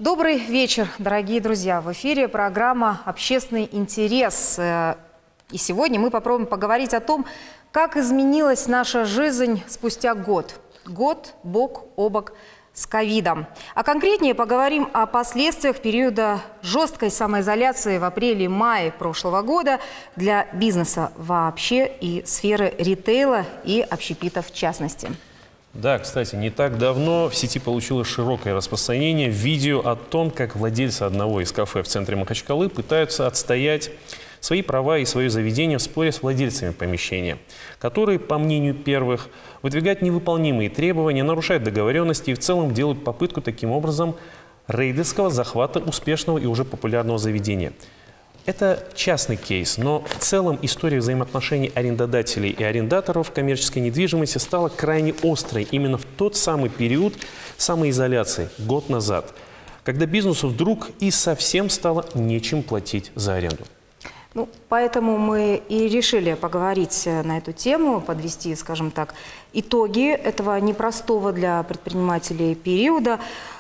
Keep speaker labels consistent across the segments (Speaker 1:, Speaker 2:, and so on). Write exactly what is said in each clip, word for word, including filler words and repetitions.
Speaker 1: Добрый вечер, дорогие друзья. В эфире программа «Общественный интерес». И сегодня мы попробуем поговорить о том, как изменилась наша жизнь спустя год. Год бок о бок с ковидом. А конкретнее поговорим о последствиях периода жесткой самоизоляции в апреле-мае прошлого года для бизнеса вообще и сферы ритейла и общепита в частности.
Speaker 2: Да, кстати, не так давно в сети получилось широкое распространение видео о том, как владельцы одного из кафе в центре Махачкалы пытаются отстоять свои права и свое заведение в споре с владельцами помещения, которые, по мнению первых, выдвигают невыполнимые требования, нарушают договоренности и в целом делают попытку таким образом рейдерского захвата успешного и уже популярного заведения. Это частный кейс, но в целом история взаимоотношений арендодателей и арендаторов коммерческой недвижимости стала крайне острой именно в тот самый период самоизоляции, год назад, когда бизнесу вдруг и совсем стало нечем платить за аренду.
Speaker 1: Ну, поэтому мы и решили поговорить на эту тему, подвести, скажем так, итоги этого непростого для предпринимателей периода,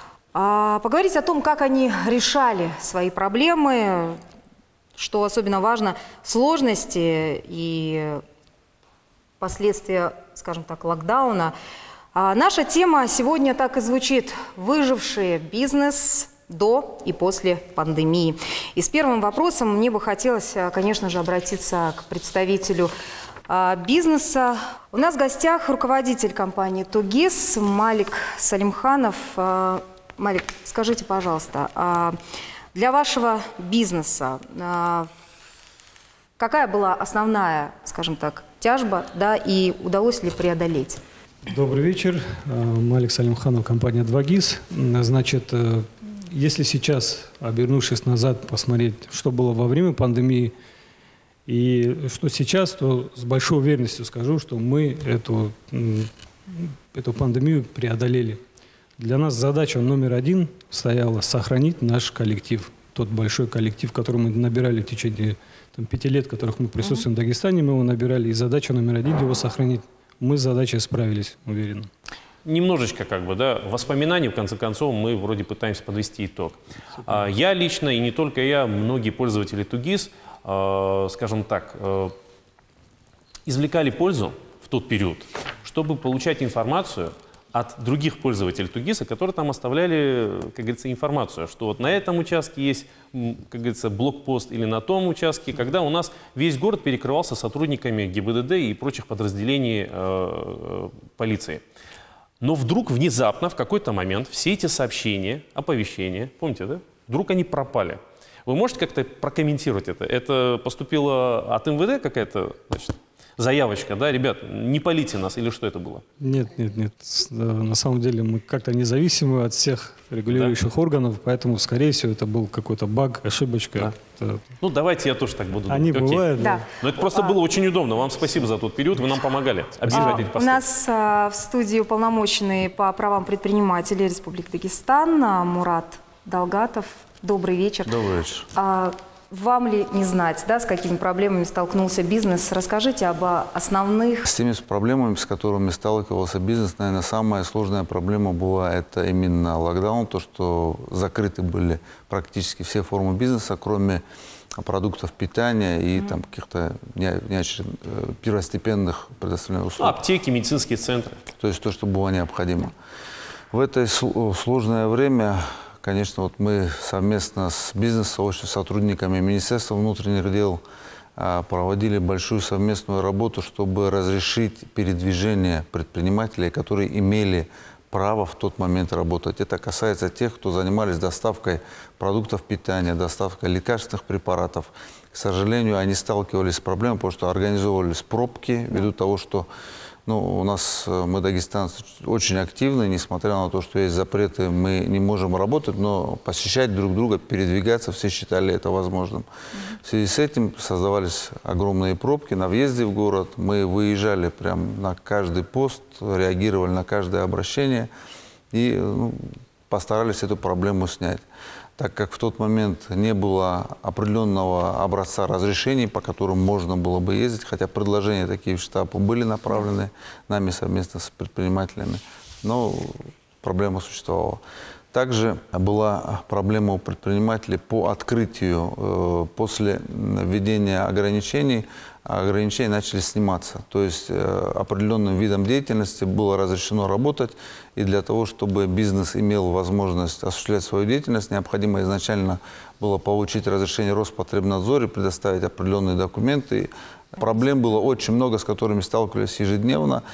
Speaker 1: а поговорить о том, как они решали свои проблемы, что особенно важно, сложности и последствия, скажем так, локдауна. А наша тема сегодня так и звучит: выживший бизнес до и после пандемии. И с первым вопросом мне бы хотелось, конечно же, обратиться к представителю а, бизнеса. У нас в гостях руководитель компании «Тугис» Малик Салимханов. А, Малик, скажите, пожалуйста, а для вашего бизнеса а, какая была основная, скажем так, тяжба, да, и удалось ли преодолеть?
Speaker 3: Добрый вечер. Малик Салимханов, компания «Тугис». Значит, если сейчас, обернувшись назад, посмотреть, что было во время пандемии и что сейчас, то с большой уверенностью скажу, что мы эту, эту пандемию преодолели. Для нас задача номер один стояла сохранить наш коллектив, тот большой коллектив, который мы набирали в течение там, пяти лет, в которых мы присутствуем в Дагестане, мы его набирали, и задача номер один его сохранить. Мы с задачей справились, уверенно.
Speaker 2: Немножечко, как бы, да, воспоминаний, в конце концов, мы вроде пытаемся подвести итог. А, я лично, и не только я, многие пользователи «Тугис», э, скажем так, э, извлекали пользу в тот период, чтобы получать информацию от других пользователей «Тугиса», которые там оставляли, как говорится, информацию, что вот на этом участке есть, как говорится, блокпост или на том участке, когда у нас весь город перекрывался сотрудниками ГИБДД и прочих подразделений э, полиции. Но вдруг, внезапно, в какой-то момент, все эти сообщения, оповещения, помните, да? Вдруг они пропали. Вы можете как-то прокомментировать это? Это поступила от эм вэ дэ какая-то, значит, заявочка, да, ребят, не палите нас, или что это было?
Speaker 3: Нет, нет, нет. На самом деле мы как-то независимы от всех регулирующих да? органов, поэтому, скорее всего, это был какой-то баг, ошибочка.
Speaker 2: Да.
Speaker 3: Это...
Speaker 2: Ну, давайте я тоже так буду думать.
Speaker 3: Они
Speaker 2: Окей.
Speaker 3: бывают, да.
Speaker 2: да. Но это просто а... было очень удобно. Вам спасибо за тот период, вы нам помогали объезжать
Speaker 1: а,
Speaker 2: эти посты.
Speaker 1: У нас а, в студии уполномоченный по правам предпринимателей Республики Дагестан Мурат Далгатов. Добрый вечер.
Speaker 4: Добрый вечер.
Speaker 1: А, Вам ли не знать, да, с какими проблемами столкнулся бизнес? Расскажите об основных...
Speaker 4: С теми проблемами, с которыми сталкивался бизнес, наверное, самая сложная проблема была это именно локдаун, то, что закрыты были практически все формы бизнеса, кроме продуктов питания и mm-hmm. там каких-то первостепенных предоставленных услуг.
Speaker 2: Ну, аптеки, медицинские центры.
Speaker 4: То есть то, что было необходимо. В это сложное время... Конечно, вот мы совместно с бизнесом, с сотрудниками Министерства внутренних дел проводили большую совместную работу, чтобы разрешить передвижение предпринимателей, которые имели право в тот момент работать. Это касается тех, кто занимались доставкой продуктов питания, доставкой лекарственных препаратов. К сожалению, они сталкивались с проблемой, потому что организовывались пробки ввиду того, что ну, у нас, мы, дагестанцы, очень активны, несмотря на то, что есть запреты, мы не можем работать, но посещать друг друга, передвигаться, все считали это возможным. Mm-hmm. В связи с этим создавались огромные пробки на въезде в город. Мы выезжали прям на каждый пост, реагировали на каждое обращение и ну, постарались эту проблему снять. Так как в тот момент не было определенного образца разрешений, по которым можно было бы ездить, хотя предложения такие в штаб были направлены нами совместно с предпринимателями, но проблема существовала. Также была проблема у предпринимателей по открытию. После введения ограничений, ограничения начали сниматься. То есть определенным видом деятельности было разрешено работать. И для того, чтобы бизнес имел возможность осуществлять свою деятельность, необходимо изначально было получить разрешение Роспотребнадзора и предоставить определенные документы. Проблем было очень много, с которыми сталкивались ежедневно.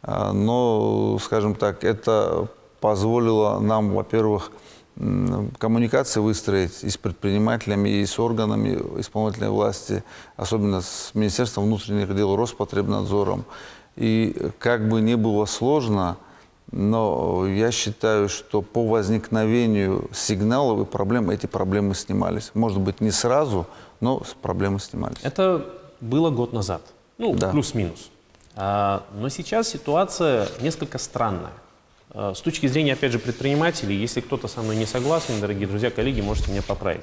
Speaker 4: Но, скажем так, это позволило нам, во-первых, коммуникации выстроить и с предпринимателями, и с органами исполнительной власти, особенно с Министерством внутренних дел, Роспотребнадзором. И как бы ни было сложно, но я считаю, что по возникновению сигналов и проблем эти проблемы снимались. Может быть, не сразу, но проблемы снимались.
Speaker 2: Это было год назад, ну, да. Плюс-минус. А, но сейчас ситуация несколько странная. С точки зрения, опять же, предпринимателей, если кто-то со мной не согласен, дорогие друзья, коллеги, можете меня поправить.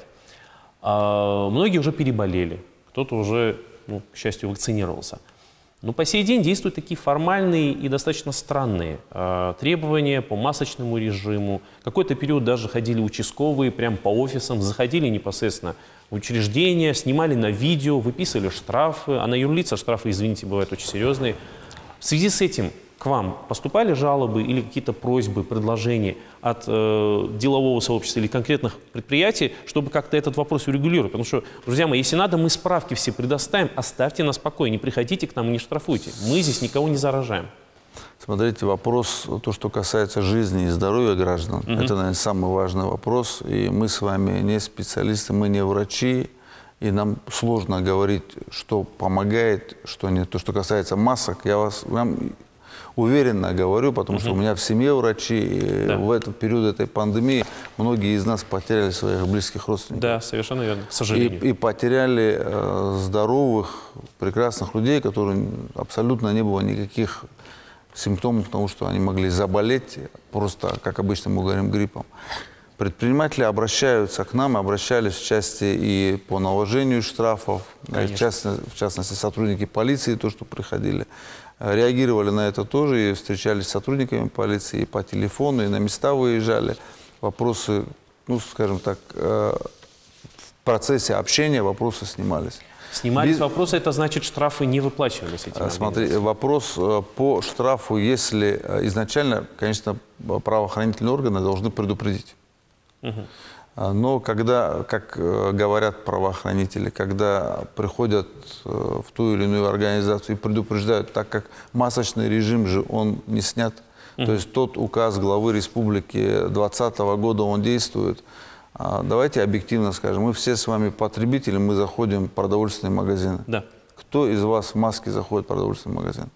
Speaker 2: А, многие уже переболели, кто-то уже, ну, к счастью, вакцинировался. Но по сей день действуют такие формальные и достаточно странные а, требования по масочному режиму. Какой-то период даже ходили участковые, прям по офисам, заходили непосредственно в учреждения, снимали на видео, выписывали штрафы, а на юрлица штрафы, извините, бывают очень серьезные. В связи с этим к вам поступали жалобы или какие-то просьбы, предложения от э, делового сообщества или конкретных предприятий, чтобы как-то этот вопрос урегулировать? Потому что, друзья мои, если надо, мы справки все предоставим, оставьте нас в покое, не приходите к нам и не штрафуйте. Мы здесь никого не заражаем.
Speaker 4: Смотрите, вопрос, то, что касается жизни и здоровья граждан, mm-hmm. это, наверное, самый важный вопрос. И мы с вами не специалисты, мы не врачи, и нам сложно говорить, что помогает, что нет. То, что касается масок, я вас... Вам уверенно говорю, потому что у меня в семье врачи, и да. в этот период этой пандемии многие из нас потеряли своих близких родственников.
Speaker 2: Да, совершенно верно, к сожалению.
Speaker 4: И, и потеряли э, здоровых, прекрасных людей, которые абсолютно не было никаких симптомов того, что они могли заболеть, просто, как обычно мы говорим, гриппом. Предприниматели обращаются к нам, обращались в части и по наложению штрафов, в частности, в частности, сотрудники полиции, то, что приходили. Реагировали на это тоже и встречались с сотрудниками полиции, и по телефону, и на места выезжали. Вопросы, ну, скажем так, в процессе общения вопросы снимались.
Speaker 2: Снимались
Speaker 4: Без...
Speaker 2: вопросы, это значит, штрафы не выплачивались этим?
Speaker 4: Смотри, вопрос по штрафу, если изначально, конечно, правоохранительные органы должны предупредить. Угу. Но когда, как говорят правоохранители, когда приходят в ту или иную организацию и предупреждают, так как масочный режим же он не снят, mm-hmm. то есть тот указ главы республики двадцатого года, он действует. Давайте объективно скажем, мы все с вами потребители, мы заходим в продовольственные магазины. Да. Кто из вас в маске заходит в продовольственный магазин?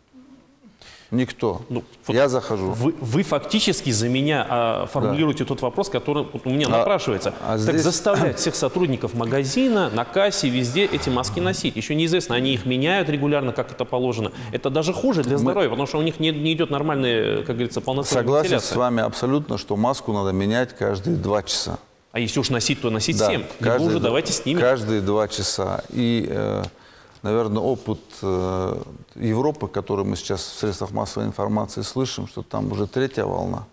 Speaker 4: Никто. Ну, вот я захожу.
Speaker 2: Вы, вы фактически за меня а, формулируете да. тот вопрос, который вот у меня а, напрашивается. А так здесь... заставлять всех сотрудников магазина, на кассе, везде эти маски носить. Еще неизвестно, они их меняют регулярно, как это положено. Это даже хуже для здоровья, Мы... потому что у них не, не идет нормальная, как говорится, полноценная
Speaker 4: Согласен
Speaker 2: вентиляция.
Speaker 4: с вами абсолютно, что маску надо менять каждые два часа.
Speaker 2: А если уж носить, то носить
Speaker 4: да,
Speaker 2: всем. Каждые, уже давайте снимем.
Speaker 4: Каждые два часа. И... Э, Наверное, опыт э, Европы, который мы сейчас в средствах массовой информации слышим, что там уже третья волна.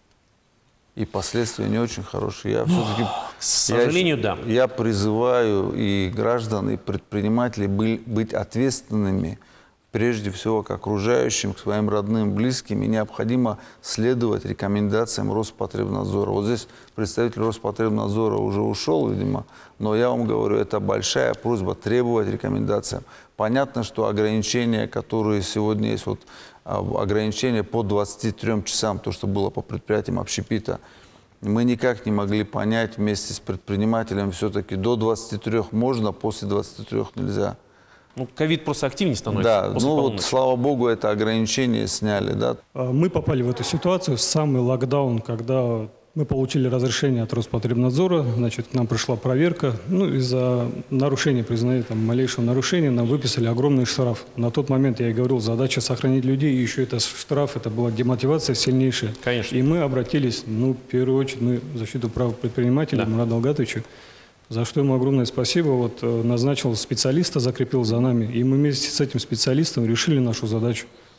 Speaker 4: И последствия не очень хорошие. Я все-таки,
Speaker 2: к сожалению,
Speaker 4: я,
Speaker 2: да.
Speaker 4: Я призываю и граждан, и предпринимателей быть, быть ответственными, прежде всего к окружающим, к своим родным, близким. И необходимо следовать рекомендациям Роспотребнадзора. Вот здесь представитель Роспотребнадзора уже ушел, видимо. Но я вам говорю, это большая просьба требовать рекомендациям. Понятно, что ограничения, которые сегодня есть, вот, ограничения по двадцати трём часам, то, что было по предприятиям общепита, мы никак не могли понять вместе с предпринимателем, все-таки до двадцати трёх можно, после двадцати трёх нельзя.
Speaker 2: Ну, ковид просто активнее становится.
Speaker 4: Да, после ну полуночи. Вот, слава богу, это ограничение сняли, да.
Speaker 3: Мы попали в эту ситуацию в самый локдаун, когда мы получили разрешение от Роспотребнадзора, значит, к нам пришла проверка, ну, из-за нарушения, признали там малейшего нарушения, нам выписали огромный штраф. На тот момент, я и говорил, задача сохранить людей, и еще это штраф, это была демотивация сильнейшая.
Speaker 2: Конечно.
Speaker 3: И мы обратились, ну, в первую очередь, мы в защиту прав предпринимателя, да. Мураду Далгатовичу, за что ему огромное спасибо. Вот назначил специалиста, закрепил за нами, и мы вместе с этим специалистом решили нашу задачу.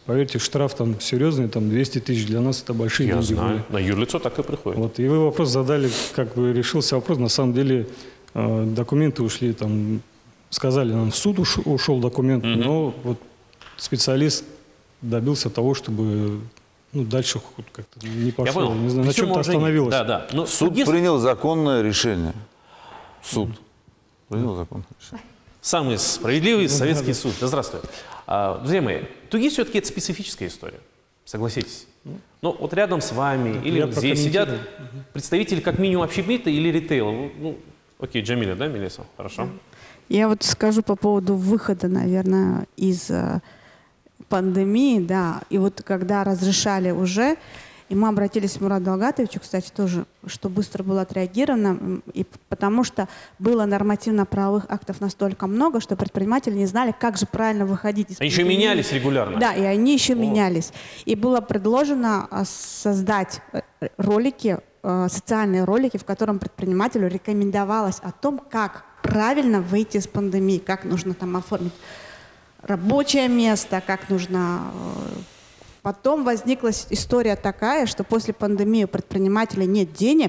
Speaker 3: Поверьте, штраф там серьезный, там двести тысяч, для нас это большие
Speaker 2: Я
Speaker 3: деньги
Speaker 2: знаю,
Speaker 3: были.
Speaker 2: на юрлицо так и приходит.
Speaker 3: Вот, и вы вопрос задали, как бы решился вопрос, на самом деле э, документы ушли, там, сказали нам, в суд уш, ушел документ, mm-hmm. но вот специалист добился того, чтобы ну, дальше как-то не пошло, не знаю, на чем-то остановилось.
Speaker 2: Да, да. Но
Speaker 4: суд
Speaker 2: если...
Speaker 4: принял законное решение. Суд mm-hmm. принял законное решение.
Speaker 2: Самый справедливый советский суд. Да здравствуй. А, друзья мои, Тугис все-таки это специфическая история. Согласитесь. Ну, вот рядом с вами или
Speaker 3: Я
Speaker 2: здесь сидят представители как минимум общепита или ритейла. Ну, окей, Джамиля, да, Мелиса? Хорошо.
Speaker 5: Я вот скажу по поводу выхода, наверное, из э, пандемии, да. И вот когда разрешали уже, и мы обратились к Мураду Далгатовичу, кстати, тоже, что быстро было отреагировано, и потому что было нормативно-правовых актов настолько много, что предприниматели не знали, как же правильно выходить из
Speaker 2: Они
Speaker 5: пандемии.
Speaker 2: еще менялись регулярно.
Speaker 5: Да, и они еще
Speaker 2: О.
Speaker 5: менялись. И было предложено а, создать ролики, а, социальные ролики, в котором предпринимателю рекомендовалось о том, как правильно выйти из пандемии, как нужно там оформить рабочее место, как нужно... Потом возникла история такая, что после пандемии у предпринимателя нет денег,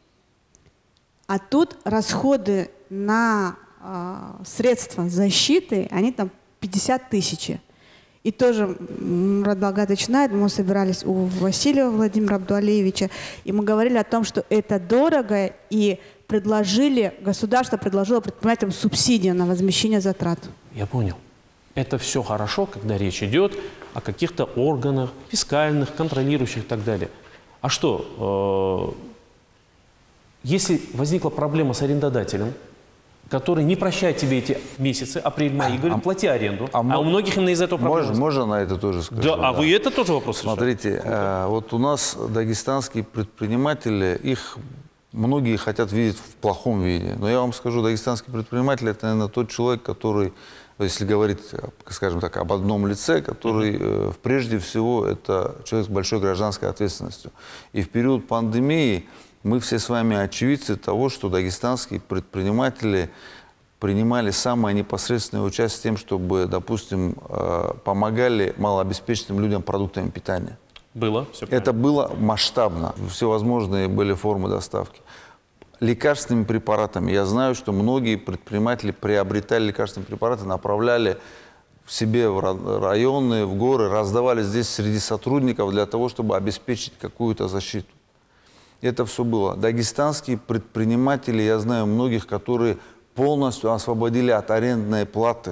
Speaker 5: а тут расходы на э, средства защиты, они там пятьдесят тысяч. И тоже Мурад Далгатович знает, мы собирались у Васильева Владимира Абдуалиевича, и мы говорили о том, что это дорого, и предложили, государство предложило предпринимателям субсидию на возмещение затрат.
Speaker 2: Я понял. Это все хорошо, когда речь идет о каких-то органах, фискальных, контролирующих и так далее. А что, э, если возникла проблема с арендодателем, который не прощает тебе эти месяцы, апрель-май, и говорит, а, плати аренду, а, а у многих именно из-за этого проблема.
Speaker 4: Можно, можно на это тоже сказать?
Speaker 2: Да,
Speaker 4: да.
Speaker 2: А вы это тоже вопрос решаете?
Speaker 4: Смотрите, э, вот у нас дагестанские предприниматели, их многие хотят видеть в плохом виде. Но я вам скажу, дагестанский предприниматель – это, наверное, тот человек, который... Если говорить, скажем так, об одном лице, который э, прежде всего это человек с большой гражданской ответственностью. И в период пандемии мы все с вами очевидцы того, что дагестанские предприниматели принимали самое непосредственное участие в тем, чтобы, допустим, э, помогали малообеспеченным людям продуктами питания.
Speaker 2: Было. Все
Speaker 4: это было масштабно. Всевозможные были формы доставки. Лекарственными препаратами. Я знаю, что многие предприниматели приобретали лекарственные препараты, направляли в себе в районы, в горы, раздавали здесь среди сотрудников для того, чтобы обеспечить какую-то защиту. Это все было. Дагестанские предприниматели, я знаю многих, которые полностью освободили от арендной платы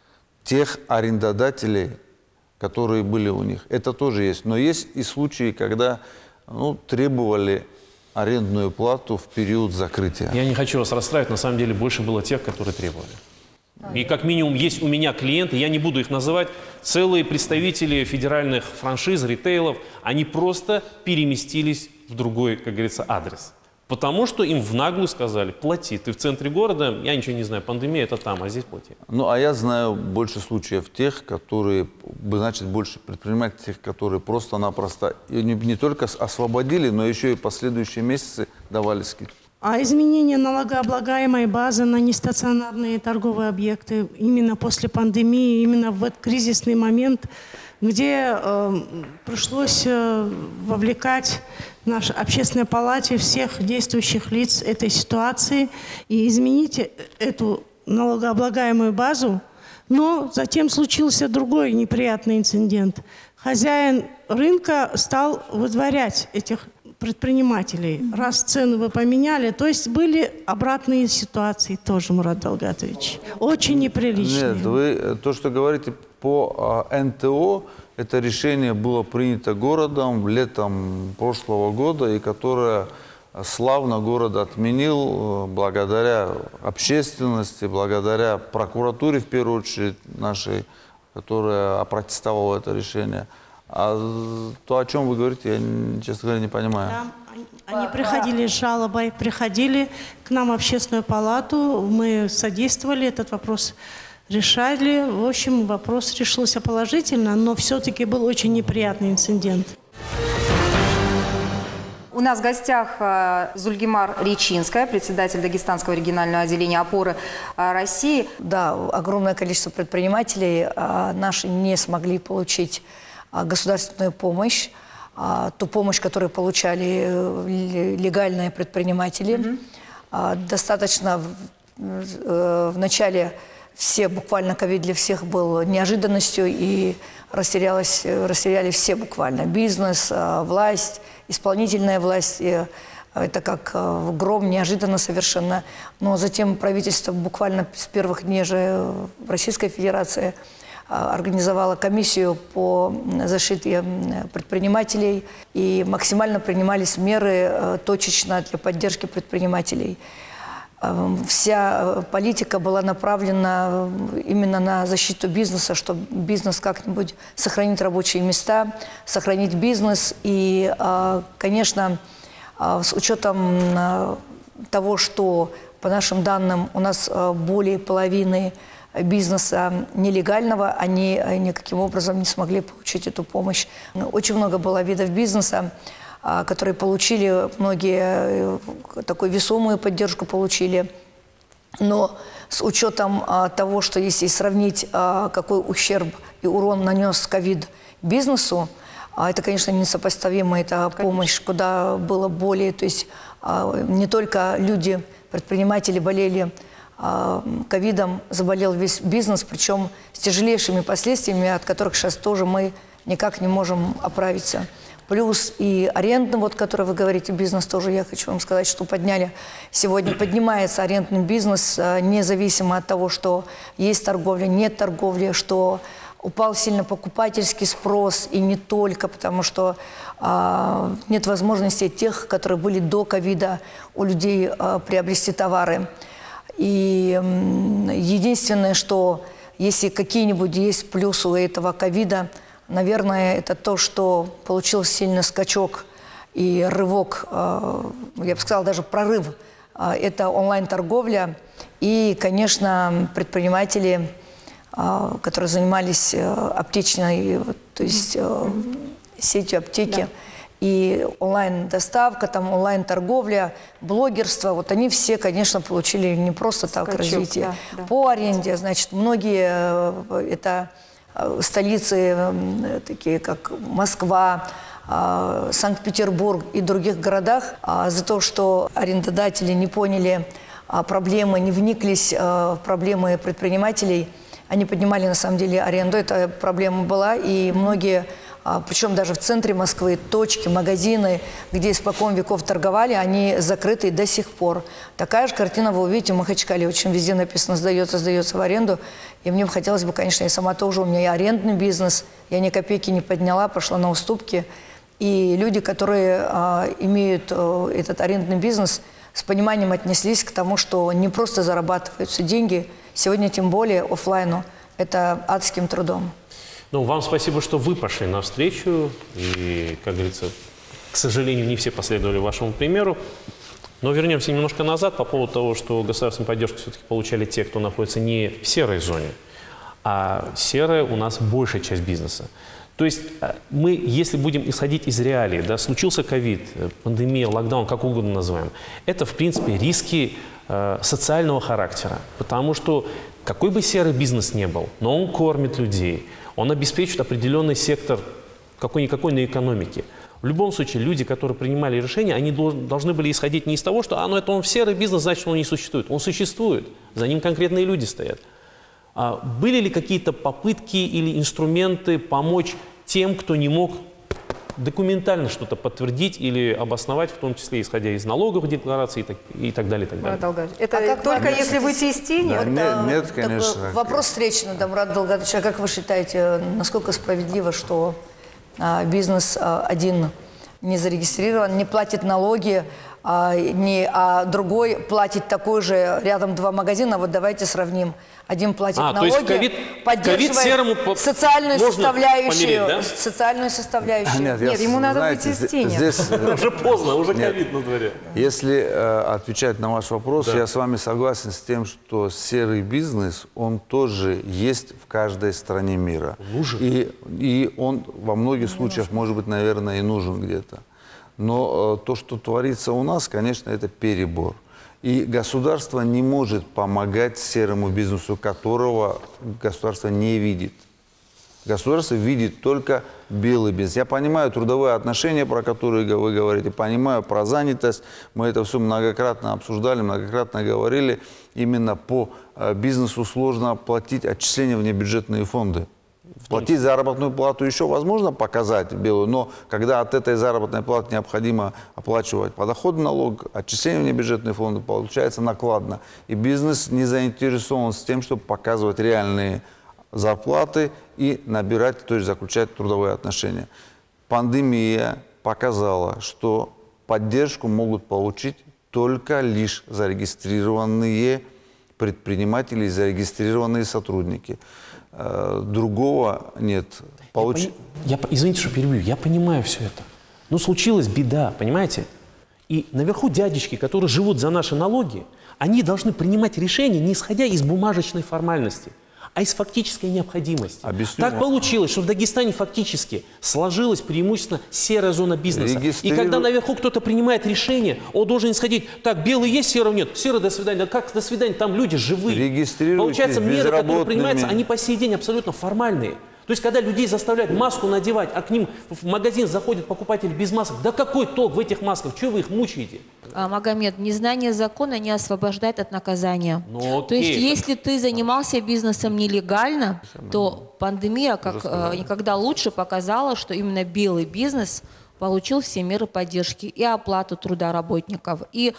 Speaker 4: тех арендодателей, которые были у них. Это тоже есть. Но есть и случаи, когда ну, требовали арендную плату в период закрытия.
Speaker 2: Я не хочу вас расстраивать, на самом деле больше было тех, которые требовали. И как минимум есть у меня клиенты, я не буду их называть, целые представители федеральных франшиз, ритейлов, они просто переместились в другой, как говорится, адрес. Потому что им в наглую сказали, плати, ты в центре города, я ничего не знаю, пандемия это там, а здесь плати.
Speaker 4: Ну, а я знаю больше случаев тех, которые, значит, больше предпринимателей, тех, которые просто-напросто не, не только освободили, но еще и последующие месяцы давали скидку.
Speaker 6: А изменение налогооблагаемой базы на нестационарные торговые объекты именно после пандемии, именно в этот кризисный момент, где э, пришлось э, вовлекать в нашей общественной палате всех действующих лиц этой ситуации и изменить эту налогооблагаемую базу. Но затем случился другой неприятный инцидент. Хозяин рынка стал выдворять этих предпринимателей, раз цены вы поменяли. То есть были обратные ситуации тоже, Мурад Далгатович. Очень неприличные.
Speaker 4: Нет, вы то, что говорите по эн тэ о, это решение было принято городом летом прошлого года, и которое славно город отменил благодаря общественности, благодаря прокуратуре, в первую очередь, нашей, которая опротестовала это решение. А то, о чем вы говорите, я, честно говоря, не понимаю.
Speaker 6: Да, они, они приходили с жалобой, приходили к нам в общественную палату, мы содействовали, этот вопрос решали. В общем, вопрос решился положительно, но все-таки был очень неприятный инцидент.
Speaker 1: У нас в гостях Зульгимар Речинская, председатель Дагестанского регионального отделения «Опоры России».
Speaker 7: Да, огромное количество предпринимателей наши не смогли получить государственную помощь, ту помощь, которую получали легальные предприниматели. Mm-hmm. Достаточно в, в начале все, буквально ковид для всех был неожиданностью, и растерялось, растеряли все буквально. Бизнес, власть, исполнительная власть. Это как гром, неожиданно совершенно. Но затем правительство буквально с первых дней же в Российской Федерации организовала комиссию по защите предпринимателей, и максимально принимались меры точечно для поддержки предпринимателей. Вся политика была направлена именно на защиту бизнеса, чтобы бизнес как-нибудь сохранить рабочие места, сохранить бизнес. И, конечно, с учетом того, что, по нашим данным, у нас более половины бизнеса нелегального, они никаким образом не смогли получить эту помощь. Очень много было видов бизнеса, которые получили, многие такую весомую поддержку получили. Но с учетом того, что если сравнить, какой ущерб и урон нанес ковид бизнесу, это, конечно, несопоставимо. Это помощь, куда было более, то есть не только люди, предприниматели болели ковидом, заболел весь бизнес, причем с тяжелейшими последствиями, от которых сейчас тоже мы никак не можем оправиться. Плюс и арендный, вот, который вы говорите, бизнес тоже, я хочу вам сказать, что подняли. Сегодня поднимается арендный бизнес, независимо от того, что есть торговля, нет торговли, что упал сильно покупательский спрос, и не только, потому что а, нет возможности тех, которые были до ковида, у людей а, приобрести товары. И м, единственное, что если какие-нибудь есть плюсы у этого ковида, наверное, это то, что получился сильный скачок и рывок, э, я бы сказала, даже прорыв. Э, это онлайн-торговля. И, конечно, предприниматели, э, которые занимались э, аптечной, то есть э, сетью аптеки, да. И онлайн-доставка, там онлайн-торговля, блогерство, вот они все, конечно, получили не просто так скачок, развитие. Да, да. По аренде, значит, многие, э, это... столицы, такие как Москва, Санкт-Петербург и других городах, за то, что арендодатели не поняли проблемы, не вниклись в проблемы предпринимателей, они поднимали на самом деле аренду, эта проблема была, и многие, причем даже в центре Москвы, точки, магазины, где испокон веков торговали, они закрыты до сих пор. Такая же картина вы увидите в Махачкале, очень везде написано «сдается, сдается в аренду». И мне бы хотелось бы, конечно, я сама тоже, у меня и арендный бизнес, я ни копейки не подняла, пошла на уступки. И люди, которые а, имеют а, этот арендный бизнес, с пониманием отнеслись к тому, что не просто зарабатываются деньги, сегодня тем более офлайну, это адским трудом.
Speaker 2: Ну, вам спасибо, что вы пошли навстречу, и, как говорится, к сожалению, не все последовали вашему примеру. Но вернемся немножко назад по поводу того, что государственную поддержку все-таки получали те, кто находится не в серой зоне, а серая у нас большая часть бизнеса. То есть мы, если будем исходить из реалий, да, случился ковид, пандемия, локдаун, как угодно называем, это, в принципе, риски э, социального характера, потому что какой бы серый бизнес ни был, но он кормит людей, он обеспечивает определенный сектор какой-никакой на экономике. В любом случае, люди, которые принимали решения, они должны были исходить не из того, что а, ну, это он в серый бизнес, значит, он не существует. Он существует, за ним конкретные люди стоят. А были ли какие-то попытки или инструменты помочь тем, кто не мог документально что-то подтвердить или обосновать, в том числе исходя из налоговых деклараций и так, и так далее, и так далее?
Speaker 1: Это а только если выйти из тени?
Speaker 4: Да,
Speaker 1: вот,
Speaker 4: нет, нет, конечно.
Speaker 7: Вопрос встречный, да, Мурат Далгатович, а как вы считаете, насколько справедливо, что а, бизнес а, один не зарегистрирован, не платит налоги, а, не, а другой платит такой же, рядом два магазина, вот давайте сравним. Один платит
Speaker 2: а,
Speaker 7: налоги,
Speaker 2: то есть COVID,
Speaker 7: поддерживает
Speaker 2: COVID серому
Speaker 7: социальную составляющую,
Speaker 2: помереть, да?
Speaker 7: социальную составляющую.
Speaker 4: Нет,
Speaker 1: Нет, ему надо
Speaker 4: знаете,
Speaker 1: выйти из тени.
Speaker 4: Здесь,
Speaker 2: уже поздно, уже ковид на дворе.
Speaker 4: Если э, отвечать на ваш вопрос,
Speaker 2: да.
Speaker 4: я с вами согласен с тем, что серый бизнес, он тоже есть в каждой стране мира.
Speaker 2: Нужен.
Speaker 4: И, и он во многих случаях, может быть, наверное, и нужен где-то. Но э, то, что творится у нас, конечно, это перебор. И государство не может помогать серому бизнесу, которого государство не видит. Государство видит только белый бизнес. Я понимаю трудовые отношения, про которые вы говорите, понимаю про занятость. Мы это все многократно обсуждали, многократно говорили. Именно по бизнесу сложно платить отчисления в небюджетные фонды. Платить заработную плату еще возможно показать белую, но когда от этой заработной платы необходимо оплачивать подоходный налог, отчисления в небюджетные фонды, получается накладно. И бизнес не заинтересован с тем, чтобы показывать реальные зарплаты и набирать, то есть заключать трудовые отношения. Пандемия показала, что поддержку могут получить только лишь зарегистрированные предприниматели и зарегистрированные сотрудники. Другого нет. Получ...
Speaker 2: Я, я, извините, что перебью, я понимаю все это. Но случилась беда, понимаете? И наверху дядечки, которые живут за наши налоги, они должны принимать решения, не исходя из бумажечной формальности, а из фактической необходимости.
Speaker 4: Объясню
Speaker 2: Так
Speaker 4: вам.
Speaker 2: получилось, что в Дагестане фактически сложилась преимущественно серая зона бизнеса.
Speaker 4: Регистриру...
Speaker 2: И когда наверху кто-то принимает решение, он должен исходить, так, белый есть, серого нет, серый до свидания. Да как до свидания, там люди живые. Получается, меры, которые принимаются, они по сей день абсолютно формальные. То есть, когда людей заставляют маску надевать, а к ним в магазин заходит покупатель без масок, да какой толк в этих масках? Чего вы их мучаете?
Speaker 8: А, Магомед, незнание закона не освобождает от наказания.
Speaker 2: Ну,
Speaker 8: то есть, если ты занимался бизнесом нелегально, то пандемия как э, никогда лучше показала, что именно белый бизнес получил все меры поддержки и оплату труда работников, и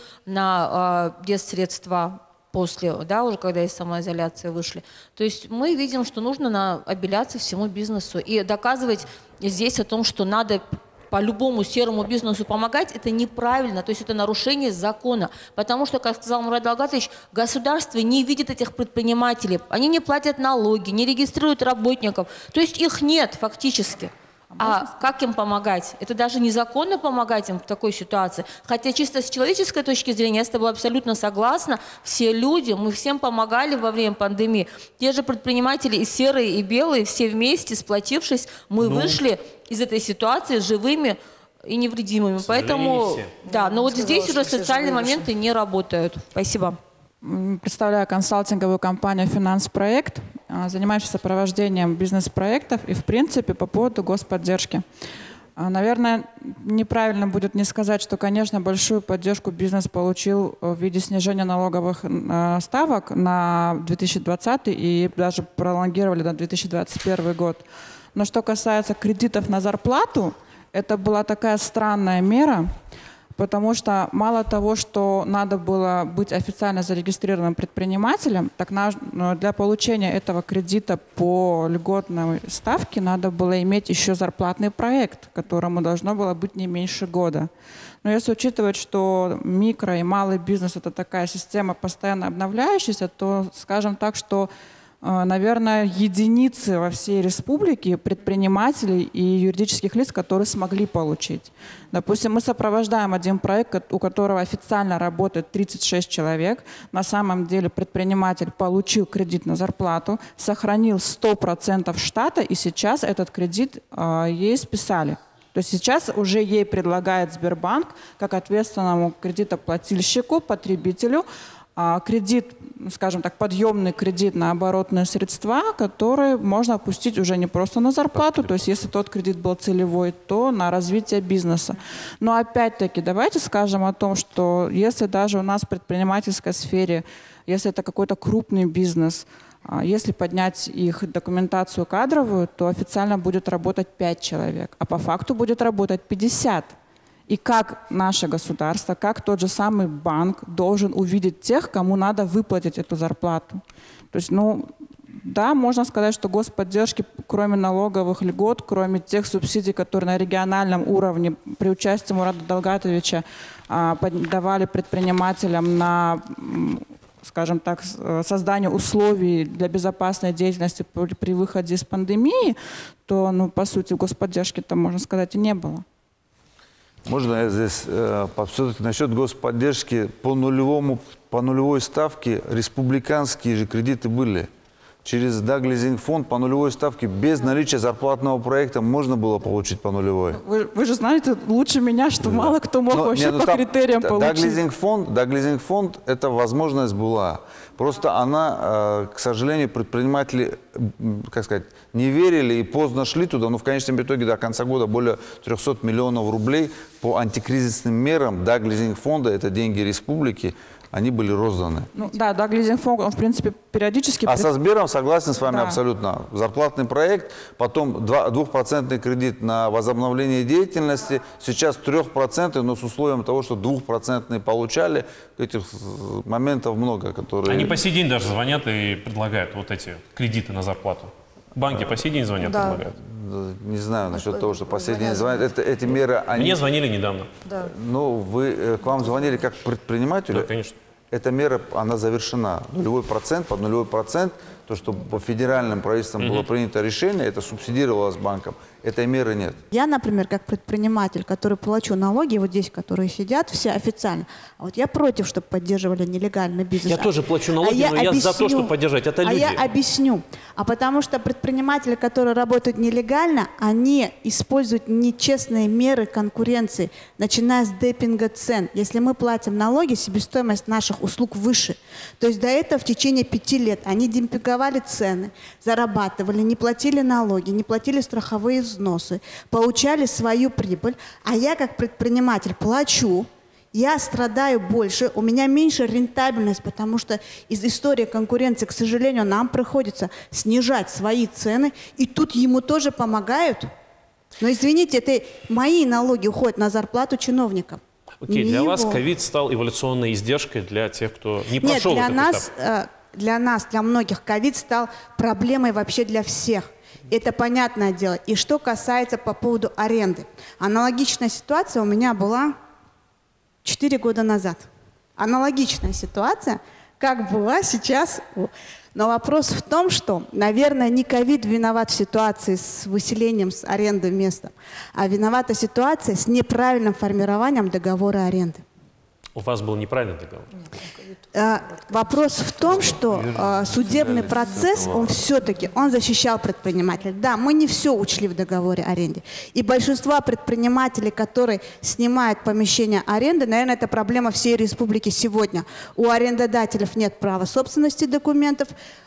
Speaker 8: на э, детсредства после, да, уже когда из самоизоляции вышли. То есть мы видим, что нужно на, обеляться всему бизнесу и доказывать здесь о том, что надо по любому серому бизнесу помогать, это неправильно, то есть это нарушение закона. Потому что, как сказал Мурат Далгатович, государство не видит этих предпринимателей, они не платят налоги, не регистрируют работников, то есть их нет фактически. А как им помогать? Это даже незаконно помогать им в такой ситуации. Хотя чисто с человеческой точки зрения я с тобой абсолютно согласна. Все люди, мы всем помогали во время пандемии. Те же предприниматели и серые, и белые, все вместе, сплотившись, мы ну, вышли из этой ситуации живыми и невредимыми. Поэтому, да, но вот здесь уже социальные моменты не работают. Спасибо.
Speaker 9: Представляю консалтинговую компанию «Финанс-проект», занимающуюся сопровождением бизнес-проектов и, в принципе, по поводу господдержки. Наверное, неправильно будет не сказать, что, конечно, большую поддержку бизнес получил в виде снижения налоговых ставок на две тысячи двадцатый и даже пролонгировали на две тысячи двадцать первый год. Но что касается кредитов на зарплату, это была такая странная мера, потому что мало того, что надо было быть официально зарегистрированным предпринимателем, так для получения этого кредита по льготной ставке надо было иметь еще зарплатный проект, которому должно было быть не меньше года. Но если учитывать, что микро и малый бизнес – это такая система постоянно обновляющаяся, то скажем так, что наверное, единицы во всей республике предпринимателей и юридических лиц, которые смогли получить. Допустим, мы сопровождаем один проект, у которого официально работает тридцать шесть человек. На самом деле предприниматель получил кредит на зарплату, сохранил сто процентов штата, и сейчас этот кредит э, ей списали. То есть сейчас уже ей предлагает Сбербанк, как ответственному кредитоплательщику, потребителю, кредит, скажем так, подъемный кредит на оборотные средства, который можно опустить уже не просто на зарплату, то есть если тот кредит был целевой, то на развитие бизнеса. Но опять-таки давайте скажем о том, что если даже у нас в предпринимательской сфере, если это какой-то крупный бизнес, если поднять их документацию кадровую, то официально будет работать пять человек, а по факту будет работать пятьдесят. И как наше государство, как тот же самый банк должен увидеть тех, кому надо выплатить эту зарплату. То есть, ну, да, можно сказать, что господдержки, кроме налоговых льгот, кроме тех субсидий, которые на региональном уровне при участии Мурата Далгатовича а, давали предпринимателям на, скажем так, создание условий для безопасной деятельности при, при выходе из пандемии, то, ну, по сути, господдержки-то, можно сказать, и не было.
Speaker 4: Можно я здесь э, все-таки насчет господдержки по нулевому, по нулевой ставке республиканские же кредиты были. через даглизинг фонд по нулевой ставке без наличия зарплатного проекта можно было получить по нулевой.
Speaker 9: Вы, вы же знаете лучше меня, что да. мало кто мог Но, вообще нет, ну, по там, критериям получить.
Speaker 4: Даглизинг фонд, даглизинг фонд, это возможность была. Просто она, к сожалению, предприниматели, как сказать, не верили и поздно шли туда. Но в конечном итоге до конца года более трёхсот миллионов рублей по антикризисным мерам даглизинг фонда, это деньги республики, они были розданы.
Speaker 9: Ну, да, даглизинг фонд, он, в принципе, периодически...
Speaker 4: А со Сбером согласен с вами
Speaker 9: да.
Speaker 4: абсолютно. Зарплатный проект, потом двухпроцентный кредит на возобновление деятельности, сейчас трехпроцентный, но с условием того, что двухпроцентный получали. Этих моментов много, которые...
Speaker 2: Они по сей день даже звонят и предлагают вот эти кредиты на зарплату. Банки по сей день звонят, да. предлагают.
Speaker 4: Не знаю насчет Может, того, что по сей день звонят. Это, эти меры... Они...
Speaker 2: Мне звонили недавно.
Speaker 4: Да. Ну, вы, к вам звонили как предпринимателю?
Speaker 2: Да, конечно.
Speaker 4: Эта мера, она завершена. Нулевой процент, под нулевой процент, то, что по федеральным правительствам mm-hmm. было принято решение, это субсидировалось банком. Этой меры нет.
Speaker 5: Я, например, как предприниматель, который плачу налоги, вот здесь, которые сидят все официально, а вот я против, чтобы поддерживали нелегальный бизнес.
Speaker 2: Я а, тоже плачу налоги,
Speaker 5: а
Speaker 2: но
Speaker 5: я,
Speaker 2: я
Speaker 5: объясню,
Speaker 2: за то, чтобы поддержать. Это
Speaker 5: а
Speaker 2: люди.
Speaker 5: я объясню. А потому что предприниматели, которые работают нелегально, они используют нечестные меры конкуренции, начиная с демпинга цен. Если мы платим налоги, себестоимость наших услуг выше. То есть до этого в течение пяти лет они демпинговали цены, зарабатывали, не платили налоги, не платили страховые взносы, получали свою прибыль, а я как предприниматель плачу, я страдаю больше, у меня меньше рентабельность, потому что из истории конкуренции, к сожалению, нам приходится снижать свои цены, и тут ему тоже помогают. Но извините, это мои налоги уходят на зарплату чиновникам.
Speaker 2: Окей, для вас ковид стал эволюционной издержкой для тех, кто не прошел
Speaker 5: Нет, для
Speaker 2: этот
Speaker 5: нас,
Speaker 2: этап.
Speaker 5: Для нас, для многих ковид стал проблемой вообще для всех. Это понятное дело. И что касается по поводу аренды. Аналогичная ситуация у меня была четыре года назад. Аналогичная ситуация, как была сейчас. Но вопрос в том, что, наверное, не ковид виноват в ситуации с выселением, с арендой места, а виновата ситуация с неправильным формированием договора аренды.
Speaker 2: У вас был неправильный договор?
Speaker 5: А, вопрос в том, что а, судебный процесс, он все-таки, он защищал предпринимателя. Да, мы не все учли в договоре аренды. И большинство предпринимателей, которые снимают помещение аренды, наверное, это проблема всей республики сегодня. У арендодателей нет права собственности документов,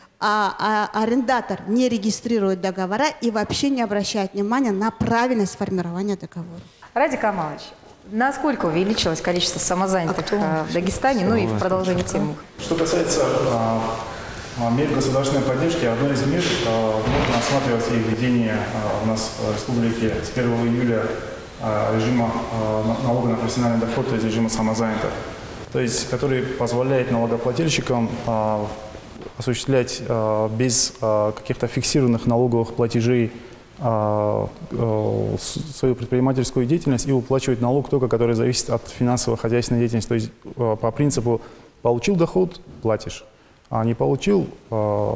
Speaker 5: а, а арендатор не регистрирует договора и вообще не обращает внимания на правильность формирования договора.
Speaker 1: Радик Камалович, насколько увеличилось количество самозанятых а в Дагестане, ну и в продолжении темы?
Speaker 10: Что касается а, мер государственной поддержки, одной из мер а, можно рассматривать и введение а, у нас в республике с первого июля а, режима а, налога на профессиональный доход, то есть режима самозанятых, то есть который позволяет налогоплательщикам а, осуществлять а, без а, каких-то фиксированных налоговых платежей свою предпринимательскую деятельность и уплачивать налог только, который зависит от финансово-хозяйственной деятельности. То есть по принципу получил доход – платишь, а не получил –